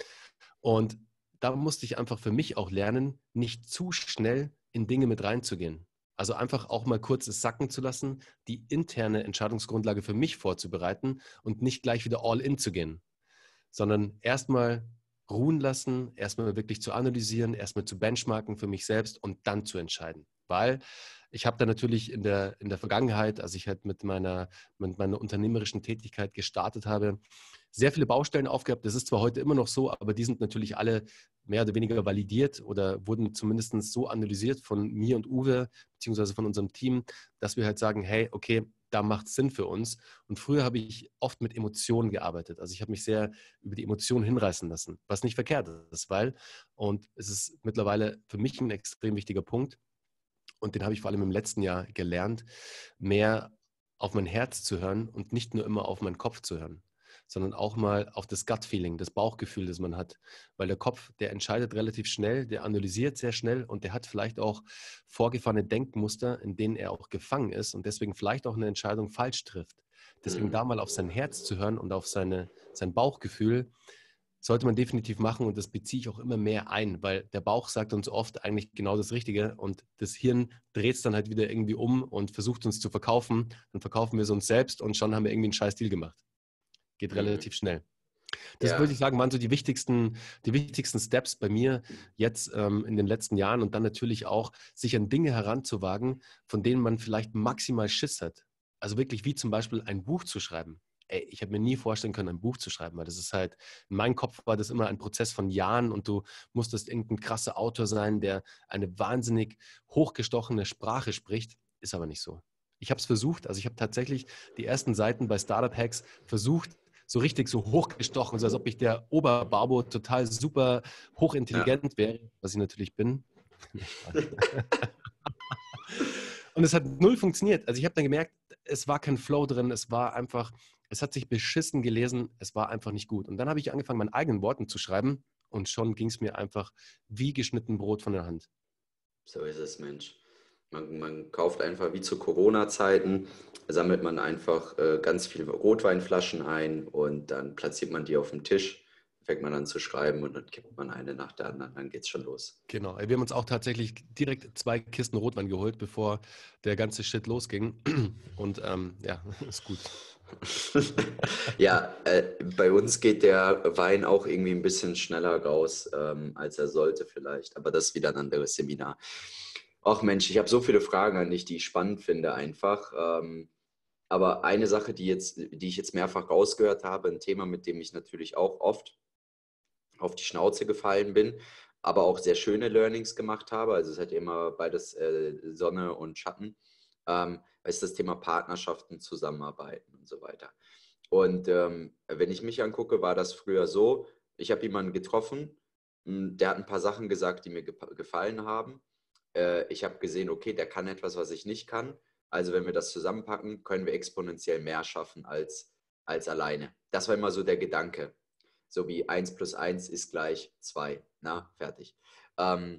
Und da musste ich einfach für mich auch lernen, nicht zu schnell in Dinge mit reinzugehen. Also einfach auch mal kurz es sacken zu lassen, die interne Entscheidungsgrundlage für mich vorzubereiten und nicht gleich wieder all in zu gehen, sondern erstmal ruhen lassen, erstmal wirklich zu analysieren, erstmal zu benchmarken für mich selbst und dann zu entscheiden. Weil ich habe da natürlich in der, in der Vergangenheit, als ich halt mit meiner, mit meiner unternehmerischen Tätigkeit gestartet habe, sehr viele Baustellen aufgehabt. Das ist zwar heute immer noch so, aber die sind natürlich alle mehr oder weniger validiert oder wurden zumindest so analysiert von mir und Uwe, beziehungsweise von unserem Team, dass wir halt sagen, hey, okay, da macht es Sinn für uns. Und früher habe ich oft mit Emotionen gearbeitet. Also ich habe mich sehr über die Emotionen hinreißen lassen, was nicht verkehrt ist, weil, und es ist mittlerweile für mich ein extrem wichtiger Punkt, und den habe ich vor allem im letzten Jahr gelernt, mehr auf mein Herz zu hören und nicht nur immer auf meinen Kopf zu hören, sondern auch mal auf das Gut-Feeling, das Bauchgefühl, das man hat. Weil der Kopf, der entscheidet relativ schnell, der analysiert sehr schnell und der hat vielleicht auch vorgefahrene Denkmuster, in denen er auch gefangen ist und deswegen vielleicht auch eine Entscheidung falsch trifft. Deswegen Mhm. da mal auf sein Herz zu hören und auf seine, sein Bauchgefühl, sollte man definitiv machen und das beziehe ich auch immer mehr ein, weil der Bauch sagt uns oft eigentlich genau das Richtige und das Hirn dreht es dann halt wieder irgendwie um und versucht uns zu verkaufen. Dann verkaufen wir es uns selbst und schon haben wir irgendwie einen scheiß Deal gemacht. Geht Mhm. relativ schnell. Das würde Ja. ich sagen, waren so die wichtigsten, die wichtigsten Steps bei mir jetzt ähm, in den letzten Jahren und dann natürlich auch, sich an Dinge heranzuwagen, von denen man vielleicht maximal Schiss hat. Also wirklich wie zum Beispiel ein Buch zu schreiben. Ey, ich habe mir nie vorstellen können, ein Buch zu schreiben, weil das ist halt, in meinem Kopf war das immer ein Prozess von Jahren und du musstest irgendein krasser Autor sein, der eine wahnsinnig hochgestochene Sprache spricht. Ist aber nicht so. Ich habe es versucht, also ich habe tatsächlich die ersten Seiten bei Startup Hacks versucht, so richtig so hochgestochen, so als ob ich der Oberbarbo total super Ja. hochintelligent wäre, was ich natürlich bin. Und es hat null funktioniert. Also ich habe dann gemerkt, es war kein Flow drin, es war einfach, es hat sich beschissen gelesen, es war einfach nicht gut. Und dann habe ich angefangen, meine eigenen Worten zu schreiben und schon ging es mir einfach wie geschnitten Brot von der Hand. So ist es, Mensch. Man, man kauft einfach wie zu Corona-Zeiten, sammelt man einfach äh, ganz viele Rotweinflaschen ein und dann platziert man die auf dem Tisch. fängt man an zu schreiben und dann kippt man eine nach der anderen, dann geht's schon los. Genau, wir haben uns auch tatsächlich direkt zwei Kisten Rotwein geholt, bevor der ganze Shit losging. Und ähm, ja, ist gut. Ja, äh, bei uns geht der Wein auch irgendwie ein bisschen schneller raus, ähm, als er sollte vielleicht. Aber das ist wieder ein anderes Seminar. Ach Mensch, ich habe so viele Fragen an dich, die ich spannend finde einfach. Ähm, aber eine Sache, die, jetzt, die ich jetzt mehrfach rausgehört habe, ein Thema, mit dem ich natürlich auch oft auf die Schnauze gefallen bin, aber auch sehr schöne Learnings gemacht habe. Also es hat immer beides äh, Sonne und Schatten. Ähm, ist das Thema Partnerschaften, Zusammenarbeiten und so weiter. Und ähm, wenn ich mich angucke, war das früher so, ich habe jemanden getroffen, mh, der hat ein paar Sachen gesagt, die mir ge gefallen haben. Äh, ich habe gesehen, okay, der kann etwas, was ich nicht kann. Also wenn wir das zusammenpacken, können wir exponentiell mehr schaffen als, als alleine. Das war immer so der Gedanke. So wie eins plus eins ist gleich zwei. Na, fertig. Ähm,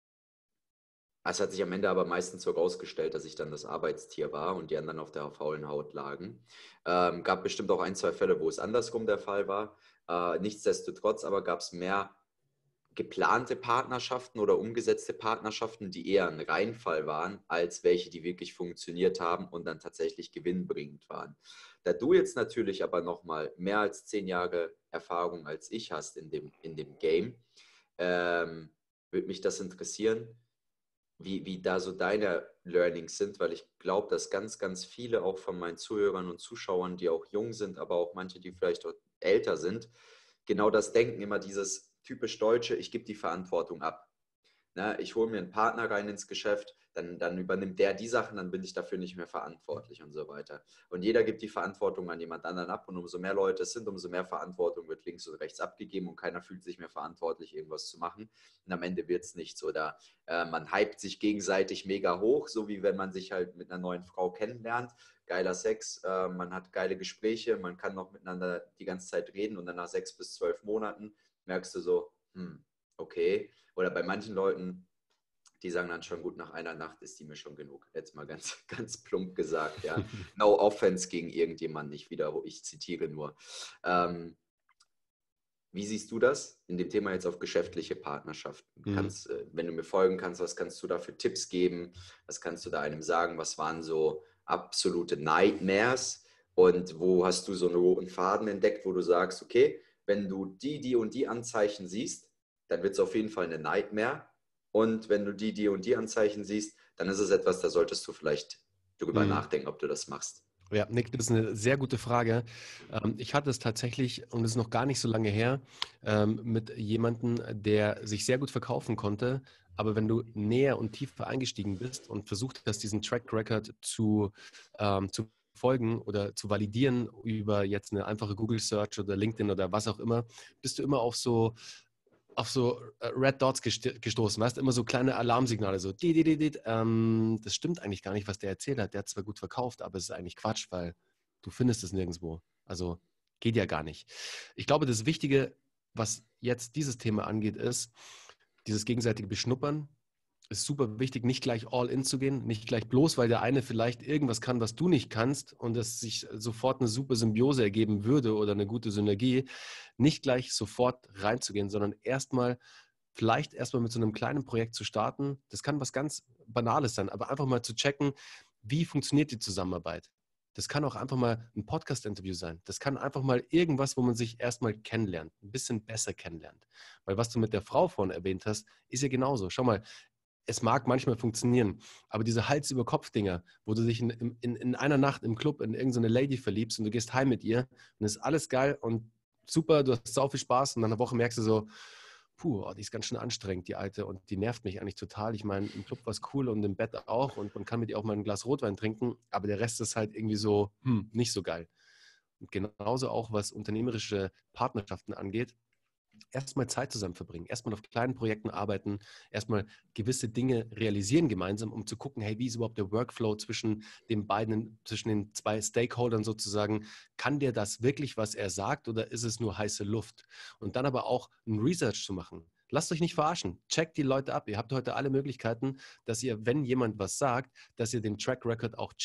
es hat sich am Ende aber meistens so rausgestellt, dass ich dann das Arbeitstier war und die anderen auf der faulen Haut lagen. Ähm, gab bestimmt auch ein, zwei Fälle, wo es andersrum der Fall war. Äh, nichtsdestotrotz aber gab es mehr geplante Partnerschaften oder umgesetzte Partnerschaften, die eher ein Reinfall waren, als welche, die wirklich funktioniert haben und dann tatsächlich gewinnbringend waren. Da du jetzt natürlich aber nochmal mehr als zehn Jahre Erfahrung als ich hast in dem, in dem Game, ähm, würde mich das interessieren, wie, wie da so deine Learnings sind, weil ich glaube, dass ganz, ganz viele auch von meinen Zuhörern und Zuschauern, die auch jung sind, aber auch manche, die vielleicht auch älter sind, genau das denken, immer dieses typisch Deutsche, ich gebe die Verantwortung ab. Ne, ich hole mir einen Partner rein ins Geschäft, dann, dann übernimmt der die Sachen, dann bin ich dafür nicht mehr verantwortlich und so weiter. Und jeder gibt die Verantwortung an jemand anderen ab und umso mehr Leute es sind, umso mehr Verantwortung wird links und rechts abgegeben und keiner fühlt sich mehr verantwortlich, irgendwas zu machen. Und am Ende wird es nichts. Oder äh, man hypt sich gegenseitig mega hoch, so wie wenn man sich halt mit einer neuen Frau kennenlernt. Geiler Sex, äh, man hat geile Gespräche, man kann noch miteinander die ganze Zeit reden und dann nach sechs bis zwölf Monaten merkst du so, hm, okay. Oder bei manchen Leuten, die sagen dann schon, gut, nach einer Nacht ist die mir schon genug. Jetzt mal ganz, ganz plump gesagt, ja. No offense gegen irgendjemanden, ich wiederhole, ich zitiere nur. Ähm, wie siehst du das in dem Thema jetzt auf geschäftliche Partnerschaften? Mhm. Kannst, äh, wenn du mir folgen kannst, was kannst du da für Tipps geben? Was kannst du da einem sagen? Was waren so absolute Nightmares? Und wo hast du so einen roten Faden entdeckt, wo du sagst, okay, wenn du die, die und die Anzeichen siehst, dann wird es auf jeden Fall eine Nightmare. Und wenn du die, die und die Anzeichen siehst, dann ist es etwas, da solltest du vielleicht drüber Mhm. nachdenken, ob du das machst. Ja, Nick, das ist eine sehr gute Frage. Ähm, ich hatte es tatsächlich, und es ist noch gar nicht so lange her, ähm, mit jemandem, der sich sehr gut verkaufen konnte. Aber wenn du näher und tiefer eingestiegen bist und versucht hast, diesen Track Record zu, ähm, zu folgen oder zu validieren über jetzt eine einfache Google Search oder LinkedIn oder was auch immer, bist du immer auf so auf so äh, Red Dots gest gestoßen, weißt, immer so kleine Alarmsignale, so di, di, di, di, ähm, das stimmt eigentlich gar nicht, was der erzählt hat. Der hat zwar gut verkauft, aber es ist eigentlich Quatsch, weil du findest es nirgendwo. Also geht ja gar nicht. Ich glaube, das Wichtige, was jetzt dieses Thema angeht, ist dieses gegenseitige Beschnuppern. Ist super wichtig, nicht gleich all in zu gehen, nicht gleich bloß, weil der eine vielleicht irgendwas kann, was du nicht kannst und es sich sofort eine super Symbiose ergeben würde oder eine gute Synergie, nicht gleich sofort reinzugehen, sondern erstmal, vielleicht erstmal mit so einem kleinen Projekt zu starten. Das kann was ganz Banales sein, aber einfach mal zu checken, wie funktioniert die Zusammenarbeit. Das kann auch einfach mal ein Podcast-Interview sein. Das kann einfach mal irgendwas, wo man sich erstmal kennenlernt, ein bisschen besser kennenlernt. Weil was du mit der Frau vorhin erwähnt hast, ist ja genauso. Schau mal, es mag manchmal funktionieren, aber diese Hals-über-Kopf-Dinger, wo du dich in, in, in einer Nacht im Club in irgendeine Lady verliebst und du gehst heim mit ihr und ist alles geil und super, du hast sau viel Spaß und nach einer Woche merkst du so, puh, oh, die ist ganz schön anstrengend, die Alte, und die nervt mich eigentlich total. Ich meine, im Club war es cool und im Bett auch und man kann mit ihr auch mal ein Glas Rotwein trinken, aber der Rest ist halt irgendwie so, hm, nicht so geil. Und genauso auch, was unternehmerische Partnerschaften angeht, erstmal Zeit zusammen verbringen, erstmal auf kleinen Projekten arbeiten, erstmal gewisse Dinge realisieren gemeinsam, um zu gucken, hey, wie ist überhaupt der Workflow zwischen den beiden, zwischen den zwei Stakeholdern sozusagen? Kann der das wirklich, was er sagt, oder ist es nur heiße Luft? Und dann aber auch ein Research zu machen. Lasst euch nicht verarschen. Checkt die Leute ab. Ihr habt heute alle Möglichkeiten, dass ihr, wenn jemand was sagt, dass ihr den Track Record auch checkt.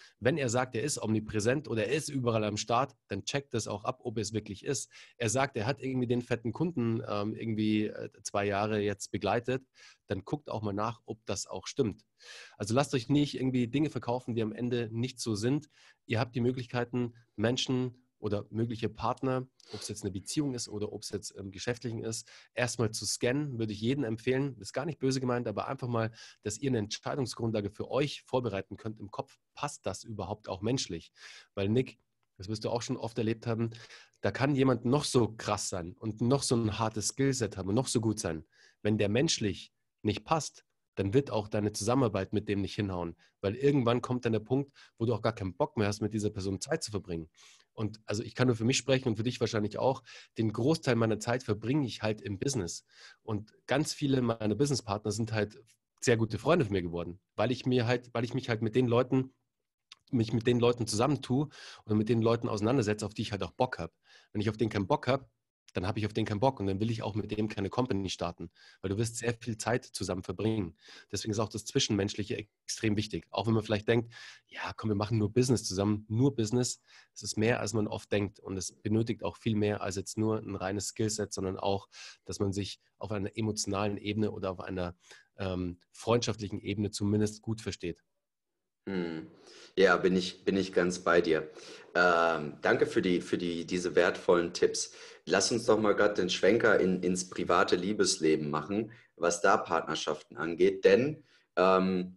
Wenn er sagt, er ist omnipräsent oder er ist überall am Start, dann checkt das auch ab, ob er es wirklich ist. Er sagt, er hat irgendwie den fetten Kunden ähm, irgendwie äh, zwei Jahre jetzt begleitet, dann guckt auch mal nach, ob das auch stimmt. Also lasst euch nicht irgendwie Dinge verkaufen, die am Ende nicht so sind. Ihr habt die Möglichkeiten, Menschen oder mögliche Partner, ob es jetzt eine Beziehung ist oder ob es jetzt im Geschäftlichen ist, erstmal zu scannen, würde ich jedem empfehlen. Das ist gar nicht böse gemeint, aber einfach mal, dass ihr eine Entscheidungsgrundlage für euch vorbereiten könnt im Kopf. Passt das überhaupt auch menschlich? Weil Nick, das wirst du auch schon oft erlebt haben, da kann jemand noch so krass sein und noch so ein hartes Skillset haben und noch so gut sein. Wenn der menschlich nicht passt, dann wird auch deine Zusammenarbeit mit dem nicht hinhauen. Weil irgendwann kommt dann der Punkt, wo du auch gar keinen Bock mehr hast, mit dieser Person Zeit zu verbringen. Und also ich kann nur für mich sprechen und für dich wahrscheinlich auch, den Großteil meiner Zeit verbringe ich halt im Business. Und ganz viele meiner Businesspartner sind halt sehr gute Freunde von mir geworden, weil ich mir halt, weil ich mich halt mit den Leuten, mich mit den Leuten zusammentue und mit den Leuten auseinandersetze, auf die ich halt auch Bock habe. Wenn ich auf den keinen Bock habe, dann habe ich auf den keinen Bock und dann will ich auch mit dem keine Company starten, weil du wirst sehr viel Zeit zusammen verbringen. Deswegen ist auch das Zwischenmenschliche extrem wichtig. Auch wenn man vielleicht denkt, ja, komm, wir machen nur Business zusammen, nur Business. Es ist mehr, als man oft denkt und es benötigt auch viel mehr als jetzt nur ein reines Skillset, sondern auch, dass man sich auf einer emotionalen Ebene oder auf einer ähm, freundschaftlichen Ebene zumindest gut versteht. Hm. Ja, bin ich, bin ich ganz bei dir. Ähm, danke für die, für die, diese wertvollen Tipps. Lass uns doch mal gerade den Schwenker in, ins private Liebesleben machen, was da Partnerschaften angeht. Denn ähm,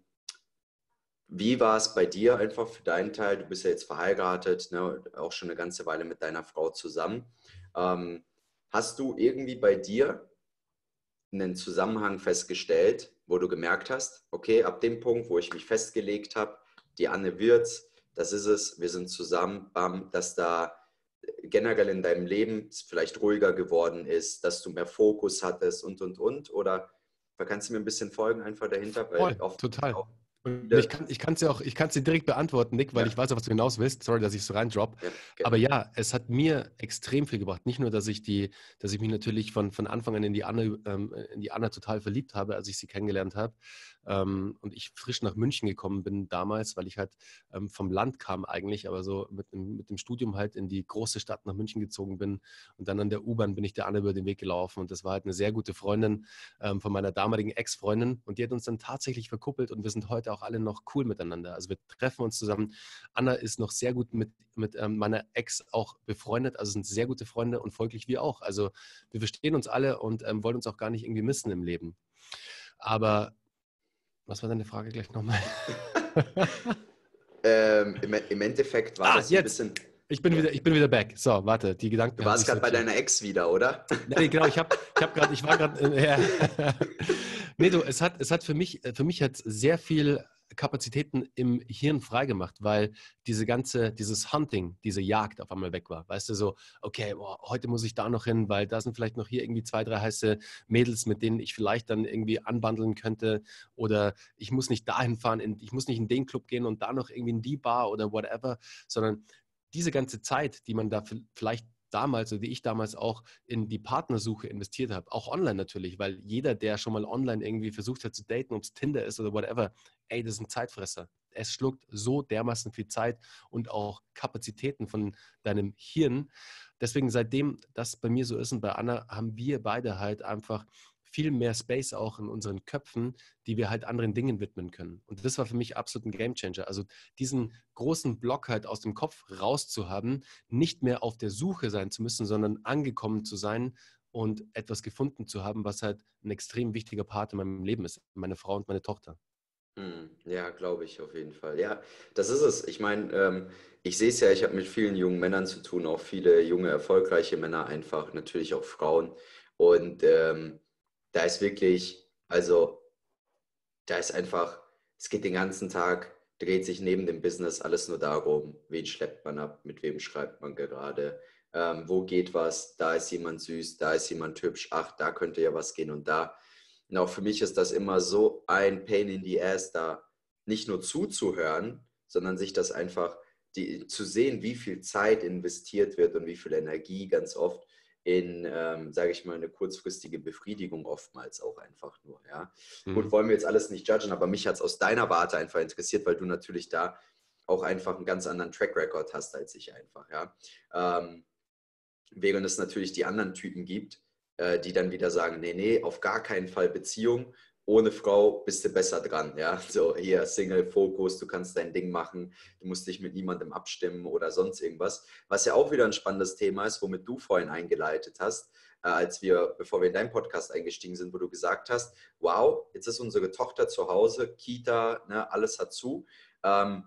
wie war es bei dir einfach für deinen Teil? Du bist ja jetzt verheiratet, ne, auch schon eine ganze Weile mit deiner Frau zusammen. Ähm, hast du irgendwie bei dir einen Zusammenhang festgestellt, wo du gemerkt hast, okay, ab dem Punkt, wo ich mich festgelegt habe, die Anne Wirz, das ist es, wir sind zusammen, bam, dass da generell in deinem Leben es vielleicht ruhiger geworden ist, dass du mehr Fokus hattest und, und, und? Oder kannst du mir ein bisschen folgen einfach dahinter? Weil Voll, oft total. auch Und ich viele, kann ich kann's dir auch, ich kann es dir direkt beantworten, Nick, weil ja, ich weiß, auf was du hinaus willst. Sorry, dass ich so reindrop. ja, Aber gerne. ja, es hat mir extrem viel gebracht. Nicht nur, dass ich die, dass ich mich natürlich von, von Anfang an in die Anne, ähm, in die Anna total verliebt habe, als ich sie kennengelernt habe. Ähm, und ich frisch nach München gekommen bin damals, weil ich halt ähm, vom Land kam eigentlich, aber so mit, dem- mit dem Studium halt in die große Stadt nach München gezogen bin. Und dann an der U-Bahn bin ich der Anne über den Weg gelaufen. Und das war halt eine sehr gute Freundin ähm, von meiner damaligen Ex-Freundin. Und die hat uns dann tatsächlich verkuppelt und wir sind heute auch alle noch cool miteinander. Also wir treffen uns zusammen. Anna ist noch sehr gut mit, mit ähm, meiner Ex auch befreundet, also sind sehr gute Freunde und folglich wir auch. Also wir verstehen uns alle und ähm, wollen uns auch gar nicht irgendwie missen im Leben. Aber was war deine Frage gleich nochmal? Ähm, im, Im Endeffekt war Ah, das so ein jetzt. bisschen, Ich bin ja, wieder, ich bin wieder back. So, warte, die Gedanken du haben warst sich gerade bei sortiert. deiner Ex wieder, oder? Nee, genau, ich habe ich hab gerade, ich war gerade, äh, ja. Nee, du, es hat, es hat für mich, für mich hat sehr viel Kapazitäten im Hirn freigemacht, weil diese ganze, dieses Hunting, diese Jagd auf einmal weg war. Weißt du, so, okay, boah, heute muss ich da noch hin, weil da sind vielleicht noch hier irgendwie zwei, drei heiße Mädels, mit denen ich vielleicht dann irgendwie anbandeln könnte oder ich muss nicht dahin fahren, in, ich muss nicht in den Club gehen und da noch irgendwie in die Bar oder whatever, sondern diese ganze Zeit, die man da vielleicht damals, oder die ich damals auch in die Partnersuche investiert habe, auch online natürlich, weil jeder, der schon mal online irgendwie versucht hat zu daten, ob es Tinder ist oder whatever, ey, das ist ein Zeitfresser. Es schluckt so dermaßen viel Zeit und auch Kapazitäten von deinem Hirn. Deswegen, seitdem das bei mir so ist und bei Anna, haben wir beide halt einfach viel mehr Space auch in unseren Köpfen, die wir halt anderen Dingen widmen können. Und das war für mich absolut ein Gamechanger. Also diesen großen Block halt aus dem Kopf rauszuhaben, nicht mehr auf der Suche sein zu müssen, sondern angekommen zu sein und etwas gefunden zu haben, was halt ein extrem wichtiger Part in meinem Leben ist, meine Frau und meine Tochter. Hm, ja, glaube ich auf jeden Fall. Ja, das ist es. Ich meine, ähm, ich sehe es ja, ich habe mit vielen jungen Männern zu tun, auch viele junge, erfolgreiche Männer einfach, natürlich auch Frauen. Und ähm, da ist wirklich, also da ist einfach, es geht den ganzen Tag, dreht sich neben dem Business alles nur darum, wen schleppt man ab, mit wem schreibt man gerade, ähm, wo geht was, da ist jemand süß, da ist jemand hübsch, ach, da könnte ja was gehen und da. Und auch für mich ist das immer so ein Pain in the Ass, da nicht nur zuzuhören, sondern sich das einfach die, zu sehen, wie viel Zeit investiert wird und wie viel Energie ganz oft in, ähm, sage ich mal, eine kurzfristige Befriedigung oftmals auch einfach nur. Ja. Gut, Mhm. wollen wir jetzt alles nicht judgen, aber mich hat es aus deiner Warte einfach interessiert, weil du natürlich da auch einfach einen ganz anderen Track Record hast als ich einfach, ja. Ähm, während es natürlich die anderen Typen gibt, äh, die dann wieder sagen, nee, nee, auf gar keinen Fall Beziehung. Ohne Frau bist du besser dran, ja. So hier Single-Fokus, du kannst dein Ding machen, du musst dich mit niemandem abstimmen oder sonst irgendwas. Was ja auch wieder ein spannendes Thema ist, womit du vorhin eingeleitet hast, äh, als wir, bevor wir in deinen Podcast eingestiegen sind, wo du gesagt hast, wow, jetzt ist unsere Tochter zu Hause, Kita, ne, alles hat zu. Ähm,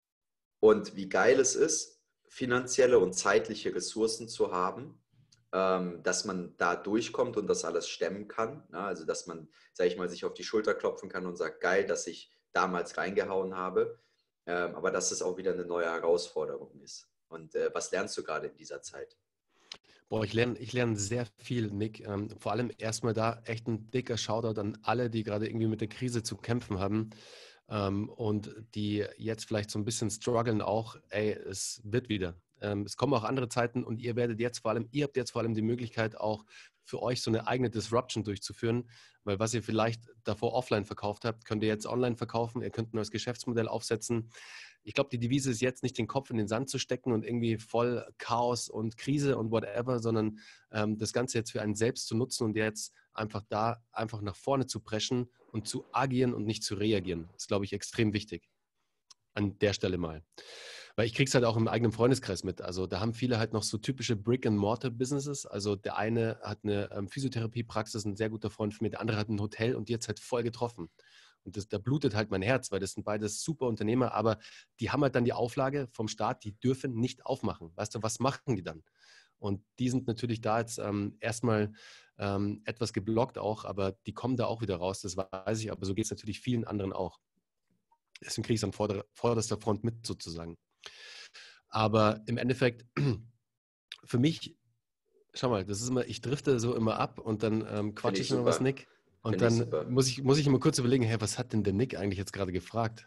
und wie geil es ist, finanzielle und zeitliche Ressourcen zu haben, ähm, dass man da durchkommt und das alles stemmen kann. Ne? Also dass man, sage ich mal, sich auf die Schulter klopfen kann und sagt, geil, dass ich damals reingehauen habe. Ähm, aber dass es auch wieder eine neue Herausforderung ist. Und äh, was lernst du gerade in dieser Zeit? Boah, ich lerne ich lerne sehr viel, Nick. Ähm, vor allem erstmal da echt ein dicker Shoutout an alle, die gerade irgendwie mit der Krise zu kämpfen haben ähm, und die jetzt vielleicht so ein bisschen strugglen auch. Ey, es wird wieder. Ähm, es kommen auch andere Zeiten und ihr werdet jetzt vor allem, ihr habt jetzt vor allem die Möglichkeit auch für euch so eine eigene Disruption durchzuführen, weil was ihr vielleicht davor offline verkauft habt, könnt ihr jetzt online verkaufen. Ihr könnt ein neues Geschäftsmodell aufsetzen. Ich glaube, die Devise ist jetzt nicht den Kopf in den Sand zu stecken und irgendwie voll Chaos und Krise und whatever, sondern ähm, das Ganze jetzt für einen selbst zu nutzen und jetzt einfach da einfach nach vorne zu preschen und zu agieren und nicht zu reagieren. Das ist, glaube ich, extrem wichtig an der Stelle mal. Weil ich kriege es halt auch im eigenen Freundeskreis mit. Also da haben viele halt noch so typische Brick-and-Mortar-Businesses. Also der eine hat eine ähm, Physiotherapie-Praxis, ein sehr guter Freund von mir, der andere hat ein Hotel und die hat es halt voll getroffen. Und das, da blutet halt mein Herz, weil das sind beides super Unternehmer, aber die haben halt dann die Auflage vom Staat, die dürfen nicht aufmachen. Weißt du, was machen die dann? Und die sind natürlich da jetzt ähm, erstmal ähm, etwas geblockt auch, aber die kommen da auch wieder raus, das weiß ich, aber so geht es natürlich vielen anderen auch. Deswegen kriege ich es an vorder vorderster Front mit sozusagen. Aber im Endeffekt, für mich, schau mal, das ist immer, ich drifte so immer ab und dann ähm, quatsche ich, ich immer was, Nick. Und Finde ich dann super. muss ich, muss ich immer kurz überlegen, hey, was hat denn der Nick eigentlich jetzt gerade gefragt?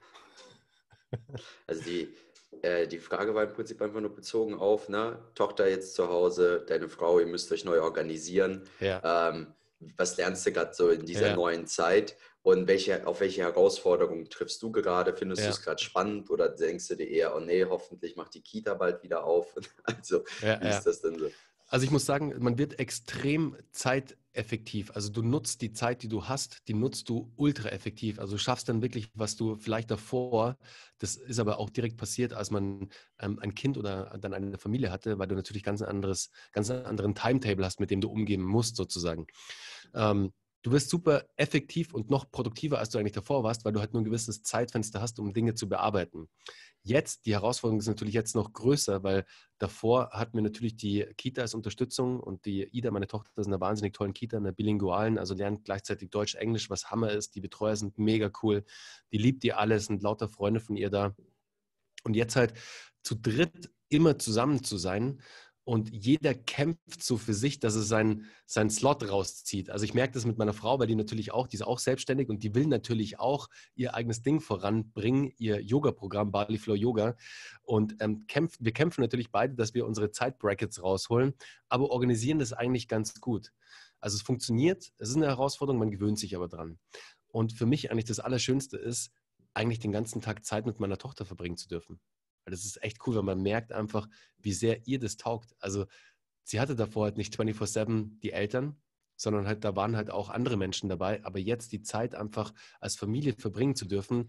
Also die, äh, die Frage war im Prinzip einfach nur bezogen auf, ne, Tochter jetzt zu Hause, deine Frau, ihr müsst euch neu organisieren. Ja, Ähm, was lernst du gerade so in dieser ja, neuen Zeit und welche, auf welche Herausforderungen triffst du gerade? Findest du ja, es gerade spannend oder denkst du dir eher, oh nee, hoffentlich macht die Kita bald wieder auf? Also, ja, wie ist ja. das denn so? Also ich muss sagen, man wird extrem zeiteffektiv. Also du nutzt die Zeit, die du hast, die nutzt du ultra effektiv. Also du schaffst dann wirklich, was du vielleicht davor, das ist aber auch direkt passiert, als man ähm, ein Kind oder dann eine Familie hatte, weil du natürlich ganz ein anderes, ganz einen anderen Timetable hast, mit dem du umgehen musst sozusagen. Ähm, Du wirst super effektiv und noch produktiver, als du eigentlich davor warst, weil du halt nur ein gewisses Zeitfenster hast, um Dinge zu bearbeiten. Jetzt, die Herausforderung ist natürlich jetzt noch größer, weil davor hatten wir natürlich die Kita als Unterstützung und die Ida, meine Tochter, ist in einer wahnsinnig tollen Kita, in einer bilingualen, also lernt gleichzeitig Deutsch, Englisch, was Hammer ist. Die Betreuer sind mega cool, die liebt die alle, es sind lauter Freunde von ihr da. Und jetzt halt zu dritt immer zusammen zu sein und jeder kämpft so für sich, dass er seinen, seinen Slot rauszieht. Also ich merke das mit meiner Frau, weil die natürlich auch, die ist auch selbstständig und die will natürlich auch ihr eigenes Ding voranbringen, ihr Yoga-Programm, Bali Flow Yoga. Und ähm, kämpft, wir kämpfen natürlich beide, dass wir unsere Zeitbrackets rausholen, aber organisieren das eigentlich ganz gut. Also es funktioniert, es ist eine Herausforderung, man gewöhnt sich aber dran. Und für mich eigentlich das Allerschönste ist, eigentlich den ganzen Tag Zeit mit meiner Tochter verbringen zu dürfen. Weil das ist echt cool, weil man merkt einfach, wie sehr ihr das taugt. Also sie hatte davor halt nicht vierundzwanzig sieben die Eltern, sondern halt da waren halt auch andere Menschen dabei. Aber jetzt die Zeit einfach als Familie verbringen zu dürfen,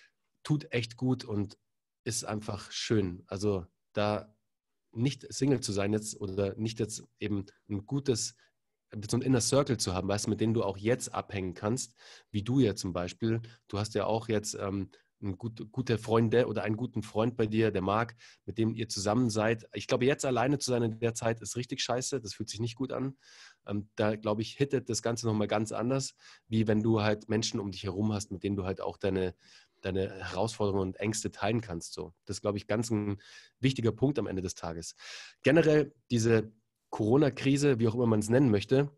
tut echt gut und ist einfach schön. Also da nicht Single zu sein jetzt oder nicht jetzt eben ein gutes, so ein Inner Circle zu haben, weißt du, mit denen du auch jetzt abhängen kannst, wie du ja zum Beispiel. Du hast ja auch jetzt ähm, einen gut, gute Freunde oder einen guten Freund bei dir, der Marc, mit dem ihr zusammen seid. Ich glaube, jetzt alleine zu sein in der Zeit ist richtig scheiße. Das fühlt sich nicht gut an. Ähm, da, glaube ich, hittet das Ganze nochmal ganz anders, wie wenn du halt Menschen um dich herum hast, mit denen du halt auch deine, deine Herausforderungen und Ängste teilen kannst. So. Das ist, glaube ich, ganz ein wichtiger Punkt am Ende des Tages. Generell diese Corona-Krise, wie auch immer man es nennen möchte,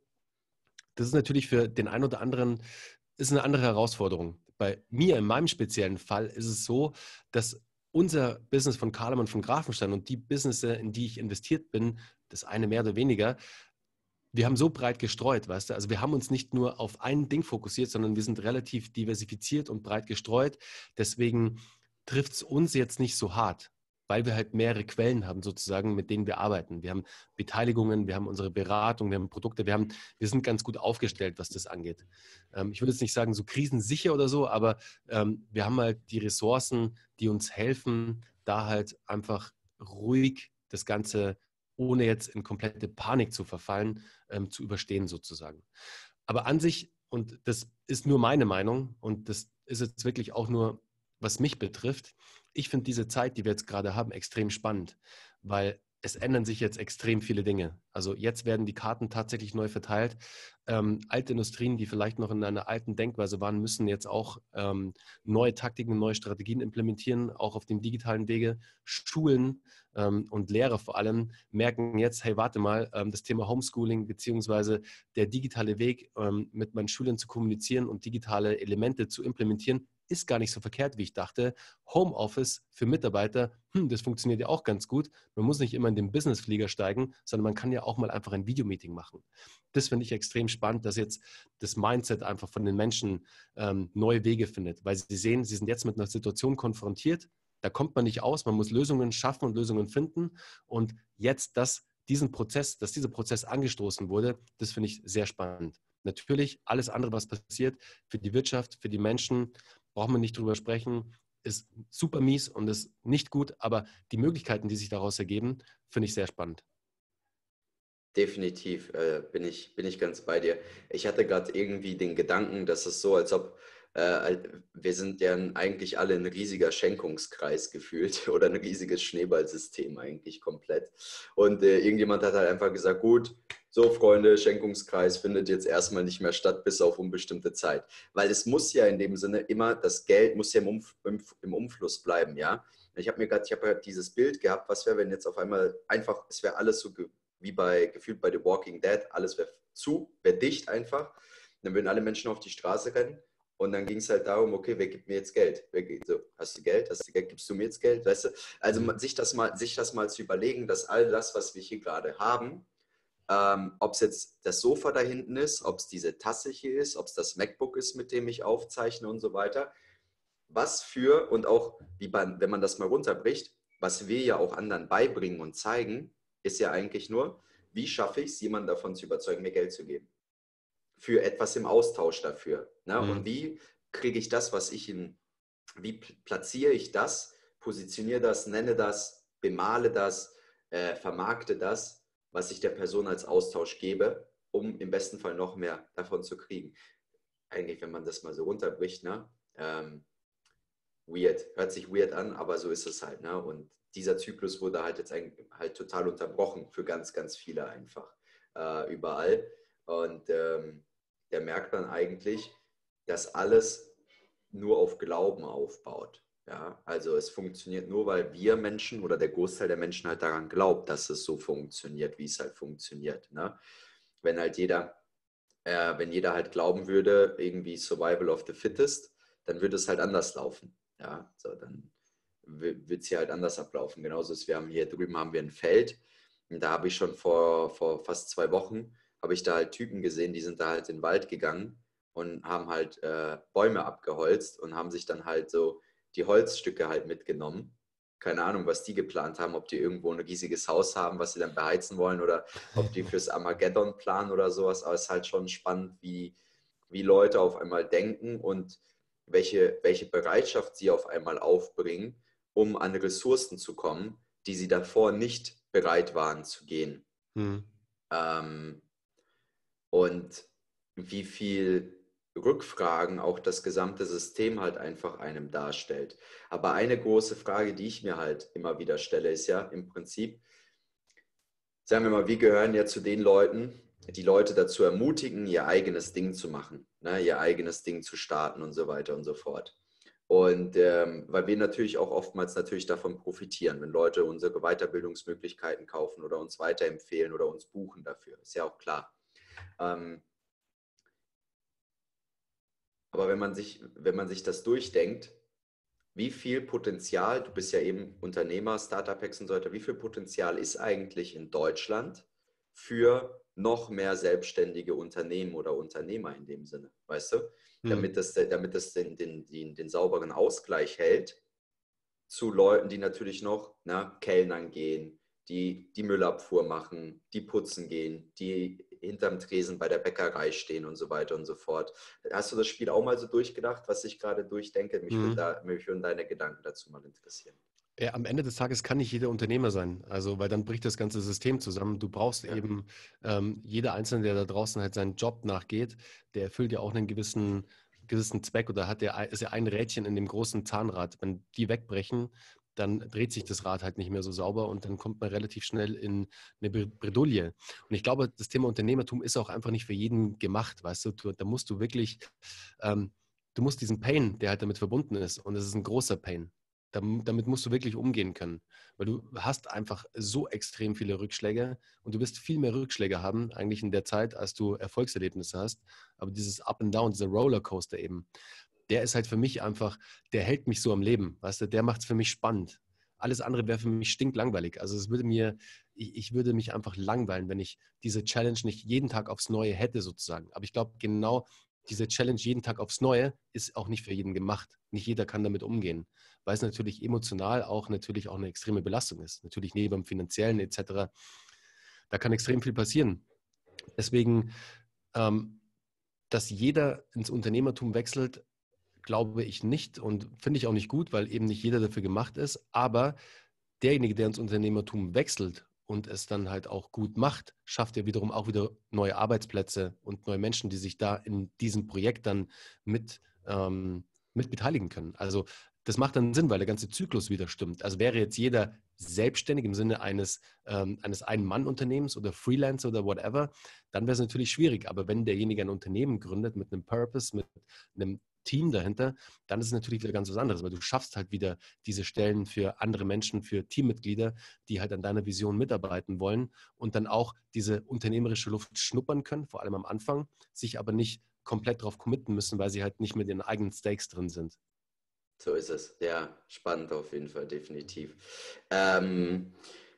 das ist natürlich für den einen oder anderen ist eine andere Herausforderung. Bei mir, in meinem speziellen Fall, ist es so, dass unser Business von Kalemann von Grafenstein und die Businesses, in die ich investiert bin, das eine mehr oder weniger, wir haben so breit gestreut, weißt du? Also wir haben uns nicht nur auf ein Ding fokussiert, sondern wir sind relativ diversifiziert und breit gestreut. Deswegen trifft es uns jetzt nicht so hart, weil wir halt mehrere Quellen haben sozusagen, mit denen wir arbeiten. Wir haben Beteiligungen, wir haben unsere Beratung, wir haben Produkte, wir, haben, wir sind ganz gut aufgestellt, was das angeht. Ähm, ich würde jetzt nicht sagen, so krisensicher oder so, aber ähm, wir haben halt die Ressourcen, die uns helfen, da halt einfach ruhig das Ganze, ohne jetzt in komplette Panik zu verfallen, ähm, zu überstehen sozusagen. Aber an sich, und das ist nur meine Meinung und das ist jetzt wirklich auch nur, was mich betrifft, ich finde diese Zeit, die wir jetzt gerade haben, extrem spannend, weil es ändern sich jetzt extrem viele Dinge. Also jetzt werden die Karten tatsächlich neu verteilt. Ähm, alte Industrien, die vielleicht noch in einer alten Denkweise waren, müssen jetzt auch ähm, neue Taktiken, neue Strategien implementieren, auch auf dem digitalen Wege. Schulen ähm, und Lehrer vor allem merken jetzt, hey, warte mal, ähm, das Thema Homeschooling beziehungsweise der digitale Weg, ähm, mit meinen Schülern zu kommunizieren und digitale Elemente zu implementieren, ist gar nicht so verkehrt, wie ich dachte. Homeoffice für Mitarbeiter, hm, das funktioniert ja auch ganz gut. Man muss nicht immer in den Businessflieger steigen, sondern man kann ja auch mal einfach ein Videomeeting machen. Das finde ich extrem spannend, dass jetzt das Mindset einfach von den Menschen ähm, neue Wege findet, weil sie sehen, sie sind jetzt mit einer Situation konfrontiert, da kommt man nicht aus, man muss Lösungen schaffen und Lösungen finden und jetzt das, diesen Prozess, dass dieser Prozess angestoßen wurde, das finde ich sehr spannend. Natürlich, alles andere, was passiert für die Wirtschaft, für die Menschen, braucht man nicht drüber sprechen, ist super mies und ist nicht gut, aber die Möglichkeiten, die sich daraus ergeben, finde ich sehr spannend. Definitiv äh, bin ich, bin ich ganz bei dir. Ich hatte gerade irgendwie den Gedanken, dass es so, als ob äh, wir sind ja eigentlich alle ein riesiger Schenkungskreis gefühlt oder ein riesiges Schneeballsystem eigentlich komplett. Und äh, irgendjemand hat halt einfach gesagt, gut, so Freunde, Schenkungskreis findet jetzt erstmal nicht mehr statt bis auf unbestimmte Zeit. Weil es muss ja in dem Sinne immer, das Geld muss ja im, Umf im, im Umfluss bleiben, ja. Ich habe mir gerade, ich habe ja dieses Bild gehabt, was wäre, wenn jetzt auf einmal einfach, es wäre alles so wie bei, gefühlt bei The Walking Dead, alles wäre zu, wäre dicht einfach. Dann würden alle Menschen auf die Straße rennen und dann ging es halt darum, okay, wer gibt mir jetzt Geld? Wer geht, so, hast du Geld? Hast du Geld? Gibst du mir jetzt Geld? Weißt du? Also Mhm. sich das mal, sich das mal zu überlegen, dass all das, was wir hier gerade haben, ähm, ob es jetzt das Sofa da hinten ist, ob es diese Tasse hier ist, ob es das MacBook ist, mit dem ich aufzeichne und so weiter. Was für, und auch, wie bei, wenn man das mal runterbricht, was wir ja auch anderen beibringen und zeigen, ist ja eigentlich nur, wie schaffe ich es, jemanden davon zu überzeugen, mir Geld zu geben? Für etwas im Austausch dafür. Ne? Und Mhm. wie kriege ich das, was ich in, wie platziere ich das, positioniere das, nenne das, bemale das, äh, vermarkte das, was ich der Person als Austausch gebe, um im besten Fall noch mehr davon zu kriegen. Eigentlich, wenn man das mal so runterbricht, ne? Ähm, weird. Hört sich weird an, aber so ist es halt. Ne? Und dieser Zyklus wurde halt jetzt halt total unterbrochen für ganz, ganz viele einfach äh, überall. Und ähm, da merkt man eigentlich, dass alles nur auf Glauben aufbaut. Ja, also es funktioniert nur, weil wir Menschen oder der Großteil der Menschen halt daran glaubt, dass es so funktioniert, wie es halt funktioniert. Ne? Wenn halt jeder, äh, wenn jeder halt glauben würde, irgendwie Survival of the Fittest, dann würde es halt anders laufen. Ja, so dann wird es hier halt anders ablaufen. Genauso ist, wir haben hier drüben haben wir ein Feld und da habe ich schon vor, vor fast zwei Wochen, habe ich da halt Typen gesehen, die sind da halt in den Wald gegangen und haben halt äh, Bäume abgeholzt und haben sich dann halt so die Holzstücke halt mitgenommen. Keine Ahnung, was die geplant haben, ob die irgendwo ein riesiges Haus haben, was sie dann beheizen wollen oder ob die fürs Armageddon planen oder sowas. Aber es ist halt schon spannend, wie, wie Leute auf einmal denken und welche, welche Bereitschaft sie auf einmal aufbringen, um an Ressourcen zu kommen, die sie davor nicht bereit waren zu gehen. Mhm. Ähm, und wie viel Rückfragen auch das gesamte System halt einfach einem darstellt. Aber eine große Frage, die ich mir halt immer wieder stelle, ist ja im Prinzip, sagen wir mal, wir gehören ja zu den Leuten, die Leute dazu ermutigen, ihr eigenes Ding zu machen, ne, ihr eigenes Ding zu starten und so weiter und so fort. Und ähm, weil wir natürlich auch oftmals natürlich davon profitieren, wenn Leute unsere Weiterbildungsmöglichkeiten kaufen oder uns weiterempfehlen oder uns buchen dafür, ist ja auch klar. Ähm, aber wenn man sich, wenn man sich das durchdenkt, wie viel Potenzial, du bist ja eben Unternehmer, Startup-Hacks und so weiter, wie viel Potenzial ist eigentlich in Deutschland für noch mehr selbstständige Unternehmen oder Unternehmer in dem Sinne, weißt du? Mhm. Damit das, damit das den, den, den, den sauberen Ausgleich hält zu Leuten, die natürlich noch, na, Kellnern gehen, die die Müllabfuhr machen, die putzen gehen, die hinterm Tresen bei der Bäckerei stehen und so weiter und so fort. Hast du das Spiel auch mal so durchgedacht, was ich gerade durchdenke? Mich würden, Mhm. da, mich würden deine Gedanken dazu mal interessieren. Ja, am Ende des Tages kann nicht jeder Unternehmer sein. Also, weil dann bricht das ganze System zusammen. Du brauchst Ja, eben ähm, jeder Einzelne, der da draußen halt seinen Job nachgeht, der erfüllt ja auch einen gewissen, gewissen Zweck oder hat der, ist ja ein Rädchen in dem großen Zahnrad. Wenn die wegbrechen, dann dreht sich das Rad halt nicht mehr so sauber und dann kommt man relativ schnell in eine Bre- Bredouille. Und ich glaube, das Thema Unternehmertum ist auch einfach nicht für jeden gemacht, weißt du, du da musst du wirklich, ähm, du musst diesen Pain, der halt damit verbunden ist, und es ist ein großer Pain. Dam- Damit musst du wirklich umgehen können, weil du hast einfach so extrem viele Rückschläge und du wirst viel mehr Rückschläge haben eigentlich in der Zeit, als du Erfolgserlebnisse hast. Aber dieses Up and Down, dieser Rollercoaster eben, der ist halt für mich einfach, der hält mich so am Leben, weißt du, der macht es für mich spannend. Alles andere wäre für mich stinklangweilig. Also es würde mir, ich, ich würde mich einfach langweilen, wenn ich diese Challenge nicht jeden Tag aufs Neue hätte sozusagen. Aber ich glaube, genau diese Challenge jeden Tag aufs Neue ist auch nicht für jeden gemacht. Nicht jeder kann damit umgehen, weil es natürlich emotional auch natürlich auch eine extreme Belastung ist. Natürlich neben dem Finanziellen et cetera. Da kann extrem viel passieren. Deswegen, ähm, dass jeder ins Unternehmertum wechselt, glaube ich nicht und finde ich auch nicht gut, weil eben nicht jeder dafür gemacht ist. Aber derjenige, der ins Unternehmertum wechselt und es dann halt auch gut macht, schafft ja wiederum auch wieder neue Arbeitsplätze und neue Menschen, die sich da in diesem Projekt dann mit, ähm, mit beteiligen können. Also das macht dann Sinn, weil der ganze Zyklus wieder stimmt. Also wäre jetzt jeder selbstständig im Sinne eines, ähm, eines Ein-Mann-Unternehmens oder Freelancer oder whatever, dann wäre es natürlich schwierig. Aber wenn derjenige ein Unternehmen gründet mit einem Purpose, mit einem Team dahinter, dann ist es natürlich wieder ganz was anderes, weil du schaffst halt wieder diese Stellen für andere Menschen, für Teammitglieder, die halt an deiner Vision mitarbeiten wollen und dann auch diese unternehmerische Luft schnuppern können, vor allem am Anfang, sich aber nicht komplett darauf committen müssen, weil sie halt nicht mit ihren eigenen Stakes drin sind. so ist es. Ja, spannend auf jeden Fall, definitiv. Ähm,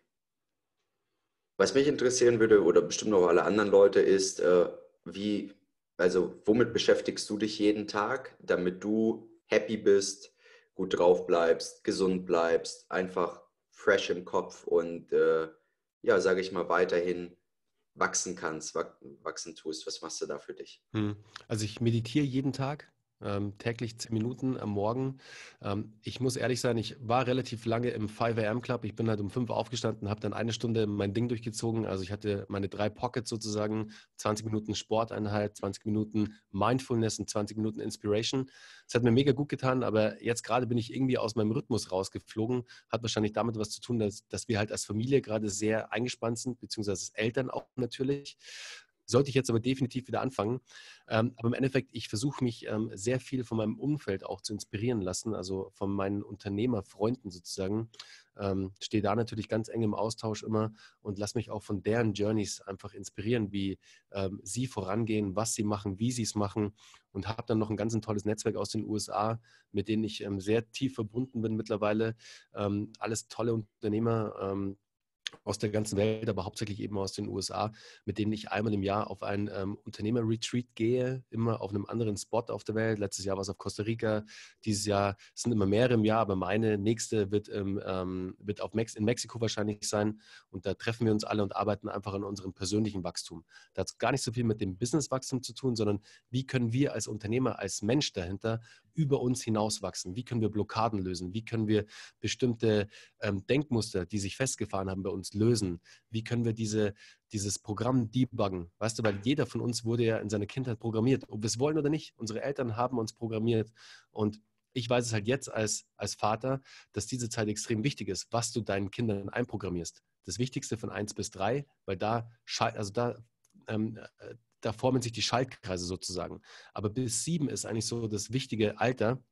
Was mich interessieren würde, oder bestimmt auch alle anderen Leute, ist, äh, wie, also womit beschäftigst du dich jeden Tag, damit du happy bist, gut drauf bleibst, gesund bleibst, einfach fresh im Kopf und äh, ja, sage ich mal, weiterhin wachsen kannst, wach- wachsen tust. Was machst du da für dich? Hm. Also ich meditiere jeden Tag, ähm, täglich zehn Minuten am Morgen. Ähm, ich muss ehrlich sein, ich war relativ lange im fünf A M Club. Ich bin halt um fünf aufgestanden, habe dann eine Stunde mein Ding durchgezogen. Also ich hatte meine drei Pockets sozusagen, zwanzig Minuten Sporteinheit, zwanzig Minuten Mindfulness und zwanzig Minuten Inspiration. Das hat mir mega gut getan, aber jetzt gerade bin ich irgendwie aus meinem Rhythmus rausgeflogen. Hat wahrscheinlich damit was zu tun, dass, dass wir halt als Familie gerade sehr eingespannt sind, beziehungsweise als Eltern auch natürlich. Sollte ich jetzt aber definitiv wieder anfangen. Ähm, aber im Endeffekt, ich versuche mich ähm, sehr viel von meinem Umfeld auch zu inspirieren lassen, also von meinen Unternehmerfreunden sozusagen. Ähm, stehe da natürlich ganz eng im Austausch immer und lasse mich auch von deren Journeys einfach inspirieren, wie ähm, sie vorangehen, was sie machen, wie sie es machen, und habe dann noch ein ganz ein tolles Netzwerk aus den U S A, mit denen ich ähm, sehr tief verbunden bin mittlerweile. Ähm, alles tolle Unternehmer. Ähm, aus der ganzen Welt, aber hauptsächlich eben aus den U S A, mit denen ich einmal im Jahr auf ein ähm, Unternehmer-Retreat gehe, immer auf einem anderen Spot auf der Welt. Letztes Jahr war es auf Costa Rica, dieses Jahr es sind immer mehrere im Jahr, aber meine nächste wird, ähm, ähm, wird auf Mex in Mexiko wahrscheinlich sein, und da treffen wir uns alle und arbeiten einfach an unserem persönlichen Wachstum. Da hat es gar nicht so viel mit dem Businesswachstum zu tun, sondern wie können wir als Unternehmer, als Mensch dahinter über uns hinaus wachsen? Wie können wir Blockaden lösen? Wie können wir bestimmte ähm, Denkmuster, die sich festgefahren haben bei uns, lösen? Wie können wir diese, dieses Programm debuggen? Weißt du, weil jeder von uns wurde ja in seiner Kindheit programmiert, ob wir es wollen oder nicht. Unsere Eltern haben uns programmiert, und ich weiß es halt jetzt als, als Vater, dass diese Zeit extrem wichtig ist, was du deinen Kindern einprogrammierst. Das Wichtigste von eins bis drei, weil da, also da, ähm, äh, da formen sich die Schaltkreise sozusagen. Aber bis sieben ist eigentlich so das wichtige Alter,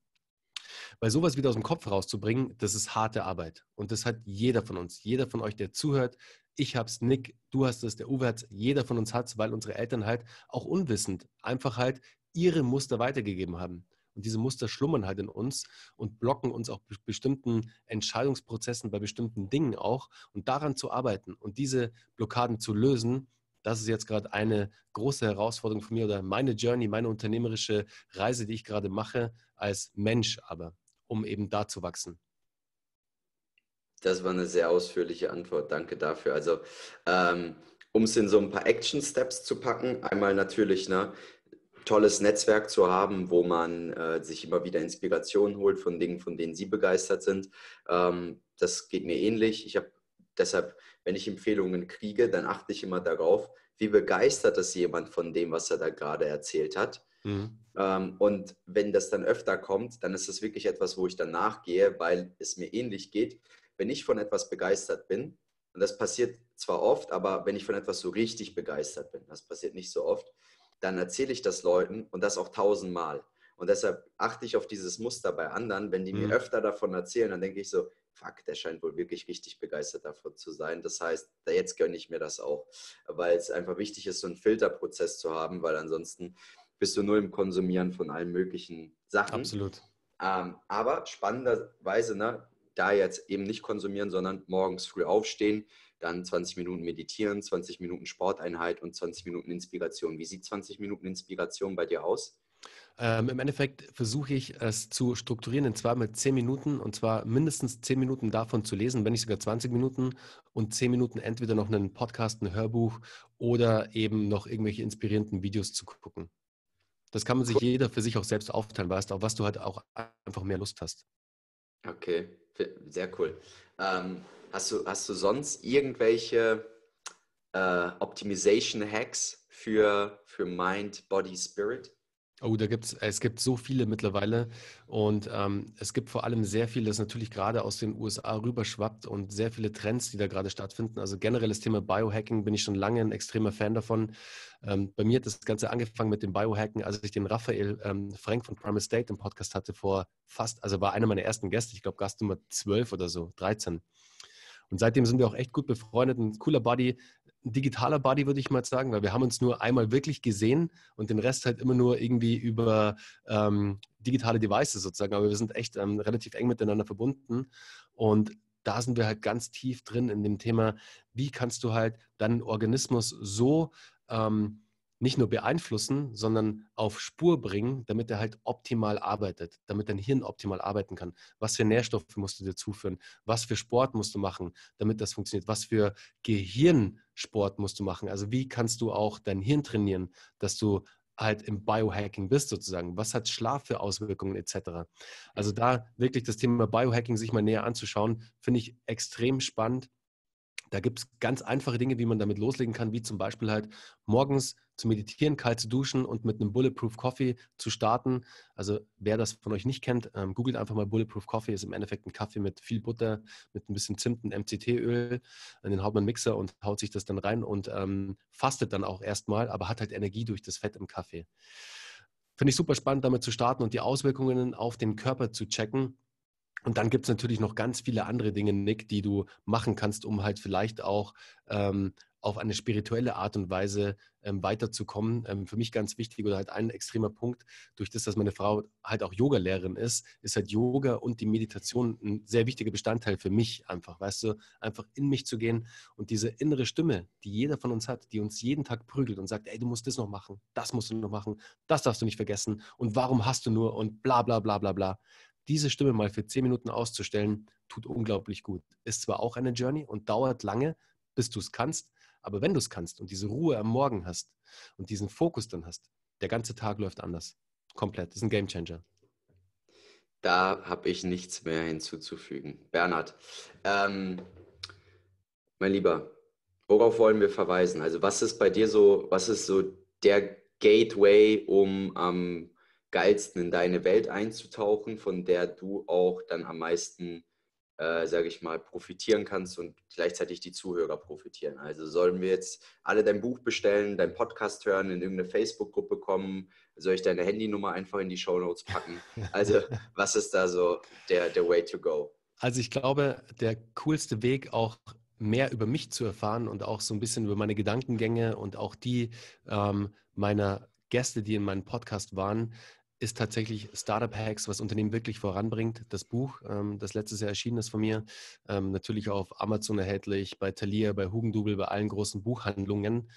weil sowas wieder aus dem Kopf rauszubringen, das ist harte Arbeit. Und das hat jeder von uns. Jeder von euch, der zuhört. Ich hab's, Nick, du hast es, der Uwe hat's, jeder von uns hat's, weil unsere Eltern halt auch unwissend einfach halt ihre Muster weitergegeben haben. Und diese Muster schlummern halt in uns und blocken uns auch be- bestimmten Entscheidungsprozessen bei bestimmten Dingen auch. Und daran zu arbeiten und diese Blockaden zu lösen, das ist jetzt gerade eine große Herausforderung von mir, oder meine Journey, meine unternehmerische Reise, die ich gerade mache, als Mensch aber, um eben da zu wachsen. Das war eine sehr ausführliche Antwort. Danke dafür. Also, ähm, um es in so ein paar Action-Steps zu packen, einmal natürlich, ne, tolles Netzwerk zu haben, wo man äh, sich immer wieder Inspiration holt von Dingen, von denen Sie begeistert sind. Ähm, das geht mir ähnlich. Ich habe deshalb, wenn ich Empfehlungen kriege, dann achte ich immer darauf, wie begeistert ist jemand von dem, was er da gerade erzählt hat. Mhm. Ähm, und wenn das dann öfter kommt, dann ist das wirklich etwas, wo ich dann nachgehe, weil es mir ähnlich geht. Wenn ich von etwas begeistert bin, und das passiert zwar oft, aber wenn ich von etwas so richtig begeistert bin, das passiert nicht so oft, dann erzähle ich das Leuten und das auch tausendmal. Und deshalb achte ich auf dieses Muster bei anderen. Wenn die mir Mhm. öfter davon erzählen, dann denke ich so, fuck, der scheint wohl wirklich richtig begeistert davon zu sein. Das heißt, jetzt gönne ich mir das auch, weil es einfach wichtig ist, so einen Filterprozess zu haben, weil ansonsten bist du nur im Konsumieren von allen möglichen Sachen. Absolut. Ähm, aber spannenderweise, ne, da jetzt eben nicht konsumieren, sondern morgens früh aufstehen, dann zwanzig Minuten meditieren, zwanzig Minuten Sporteinheit und zwanzig Minuten Inspiration. Wie sieht zwanzig Minuten Inspiration bei dir aus? Ähm, Im Endeffekt versuche ich es zu strukturieren in zwar mit zehn Minuten und zwar mindestens zehn Minuten davon zu lesen, wenn nicht sogar zwanzig Minuten und zehn Minuten entweder noch einen Podcast, ein Hörbuch oder eben noch irgendwelche inspirierenden Videos zu gucken. Das kann man sich Cool. jeder für sich auch selbst aufteilen, weißt du, auf was du halt auch einfach mehr Lust hast. Okay, sehr cool. Ähm, hast du, hast du sonst irgendwelche äh, Optimization-Hacks für, für Mind, Body, Spirit? Oh, da gibt's, es gibt so viele mittlerweile und ähm, es gibt vor allem sehr viel, das natürlich gerade aus den U S A rüberschwappt und sehr viele Trends, die da gerade stattfinden. Also generell das Thema Biohacking bin ich schon lange ein extremer Fan davon. Ähm, bei mir hat das Ganze angefangen mit dem Biohacken, als ich den Raphael ähm, Frank von Primal State im Podcast hatte vor fast, also war einer meiner ersten Gäste, ich glaube Gast Nummer zwölf oder so, dreizehn. Und seitdem sind wir auch echt gut befreundet, ein cooler Buddy, ein digitaler Buddy, würde ich mal sagen, weil wir haben uns nur einmal wirklich gesehen und den Rest halt immer nur irgendwie über ähm, digitale Devices sozusagen. Aber wir sind echt ähm, relativ eng miteinander verbunden und da sind wir halt ganz tief drin in dem Thema, wie kannst du halt deinen Organismus so ähm, nicht nur beeinflussen, sondern auf Spur bringen, damit er halt optimal arbeitet, damit dein Hirn optimal arbeiten kann. Was für Nährstoffe musst du dir zuführen? Was für Sport musst du machen, damit das funktioniert? Was für Gehirnsport musst du machen? Also wie kannst du auch dein Hirn trainieren, dass du halt im Biohacking bist sozusagen? Was hat Schlaf für Auswirkungen et cetera? Also da wirklich das Thema Biohacking sich mal näher anzuschauen, finde ich extrem spannend. Da gibt es ganz einfache Dinge, wie man damit loslegen kann, wie zum Beispiel halt morgens zu meditieren, kalt zu duschen und mit einem Bulletproof Coffee zu starten. Also wer das von euch nicht kennt, ähm, googelt einfach mal Bulletproof Coffee. Ist im Endeffekt ein Kaffee mit viel Butter, mit ein bisschen Zimt und M C T-Öl. Den haut man in den Mixer und haut sich das dann rein und ähm, fastet dann auch erstmal, aber hat halt Energie durch das Fett im Kaffee. Finde ich super spannend, damit zu starten und die Auswirkungen auf den Körper zu checken. Und dann gibt es natürlich noch ganz viele andere Dinge, Nick, die du machen kannst, um halt vielleicht auch ähm, auf eine spirituelle Art und Weise ähm, weiterzukommen. Ähm, für mich ganz wichtig oder halt ein extremer Punkt, durch das, dass meine Frau halt auch Yoga-Lehrerin ist, ist halt Yoga und die Meditation ein sehr wichtiger Bestandteil für mich einfach, weißt du, einfach in mich zu gehen und diese innere Stimme, die jeder von uns hat, die uns jeden Tag prügelt und sagt, ey, du musst das noch machen, das musst du noch machen, das darfst du nicht vergessen und warum hast du nur und bla bla bla bla bla. Diese Stimme mal für zehn Minuten auszustellen, tut unglaublich gut. Ist zwar auch eine Journey und dauert lange, bis du es kannst, aber wenn du es kannst und diese Ruhe am Morgen hast und diesen Fokus dann hast, der ganze Tag läuft anders. Komplett. Das ist ein Gamechanger. Da habe ich nichts mehr hinzuzufügen. Bernhard, ähm, mein Lieber, worauf wollen wir verweisen? Also was ist bei dir so, was ist so der Gateway, um am geilsten in deine Welt einzutauchen, von der du auch dann am meisten, äh, sage ich mal, profitieren kannst und gleichzeitig die Zuhörer profitieren? Also sollen wir jetzt alle dein Buch bestellen, deinen Podcast hören, in irgendeine Facebook-Gruppe kommen? Soll ich deine Handynummer einfach in die Shownotes packen? Also was ist da so der, der Way to go? Also ich glaube, der coolste Weg, auch mehr über mich zu erfahren und auch so ein bisschen über meine Gedankengänge und auch die ähm, meiner Gäste, die in meinem Podcast waren, ist tatsächlich Startup Hacks, was Unternehmen wirklich voranbringt. Das Buch, ähm, das letztes Jahr erschienen ist von mir, ähm, natürlich auf Amazon erhältlich, bei Thalia, bei Hugendubel, bei allen großen Buchhandlungen.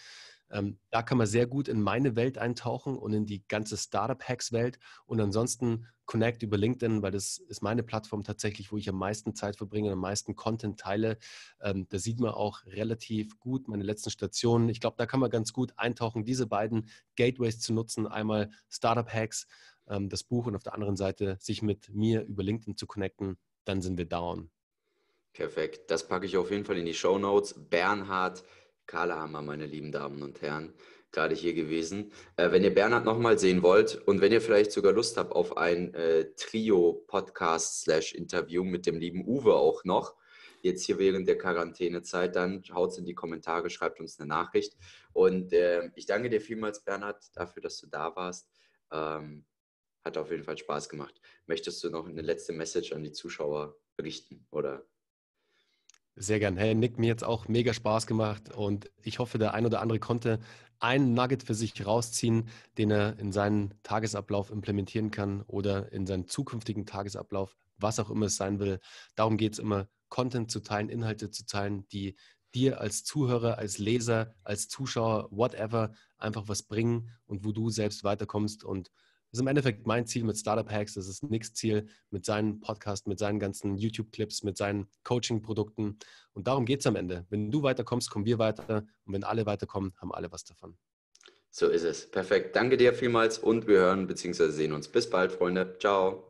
Ähm, da kann man sehr gut in meine Welt eintauchen und in die ganze Startup-Hacks-Welt und ansonsten Connect über LinkedIn, weil das ist meine Plattform tatsächlich, wo ich am meisten Zeit verbringe und am meisten Content teile. Ähm, da sieht man auch relativ gut meine letzten Stationen. Ich glaube, da kann man ganz gut eintauchen, diese beiden Gateways zu nutzen. Einmal Startup-Hacks, ähm, das Buch und auf der anderen Seite sich mit mir über LinkedIn zu connecten. Dann sind wir down. Perfekt. Das packe ich auf jeden Fall in die Shownotes. Bernhard Kahlehammer, meine lieben Damen und Herren, gerade hier gewesen. Äh, wenn ihr Bernhard nochmal sehen wollt und wenn ihr vielleicht sogar Lust habt auf ein äh, Trio-Podcast-Interview mit dem lieben Uwe auch noch, jetzt hier während der Quarantänezeit, dann haut es in die Kommentare, schreibt uns eine Nachricht. Und äh, ich danke dir vielmals, Bernhard, dafür, dass du da warst. Ähm, hat auf jeden Fall Spaß gemacht. Möchtest du noch eine letzte Message an die Zuschauer richten, oder? Sehr gern. Hey, Nick, mir jetzt auch mega Spaß gemacht und ich hoffe, der ein oder andere konnte einen Nugget für sich rausziehen, den er in seinen Tagesablauf implementieren kann oder in seinen zukünftigen Tagesablauf, was auch immer es sein will. Darum geht es immer, Content zu teilen, Inhalte zu teilen, die dir als Zuhörer, als Leser, als Zuschauer, whatever, einfach was bringen und wo du selbst weiterkommst. Und das ist im Endeffekt mein Ziel mit Startup Hacks. Das ist Nicks Ziel mit seinen Podcast, mit seinen ganzen YouTube-Clips, mit seinen Coaching-Produkten. Und darum geht es am Ende. Wenn du weiterkommst, kommen wir weiter. Und wenn alle weiterkommen, haben alle was davon. So ist es. Perfekt. Danke dir vielmals und wir hören bzw. sehen uns. Bis bald, Freunde. Ciao.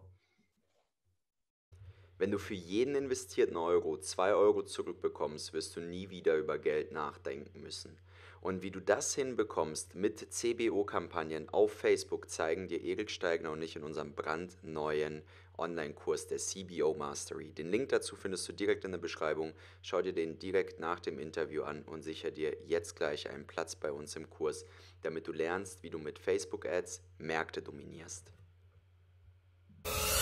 Wenn du für jeden investierten Euro zwei Euro zurückbekommst, wirst du nie wieder über Geld nachdenken müssen. Und wie du das hinbekommst mit C B O-Kampagnen auf Facebook, zeigen dir Erik Steigner und ich in unserem brandneuen Online-Kurs der C B O Mastery. Den Link dazu findest du direkt in der Beschreibung. Schau dir den direkt nach dem Interview an und sicher dir jetzt gleich einen Platz bei uns im Kurs, damit du lernst, wie du mit Facebook-Ads Märkte dominierst.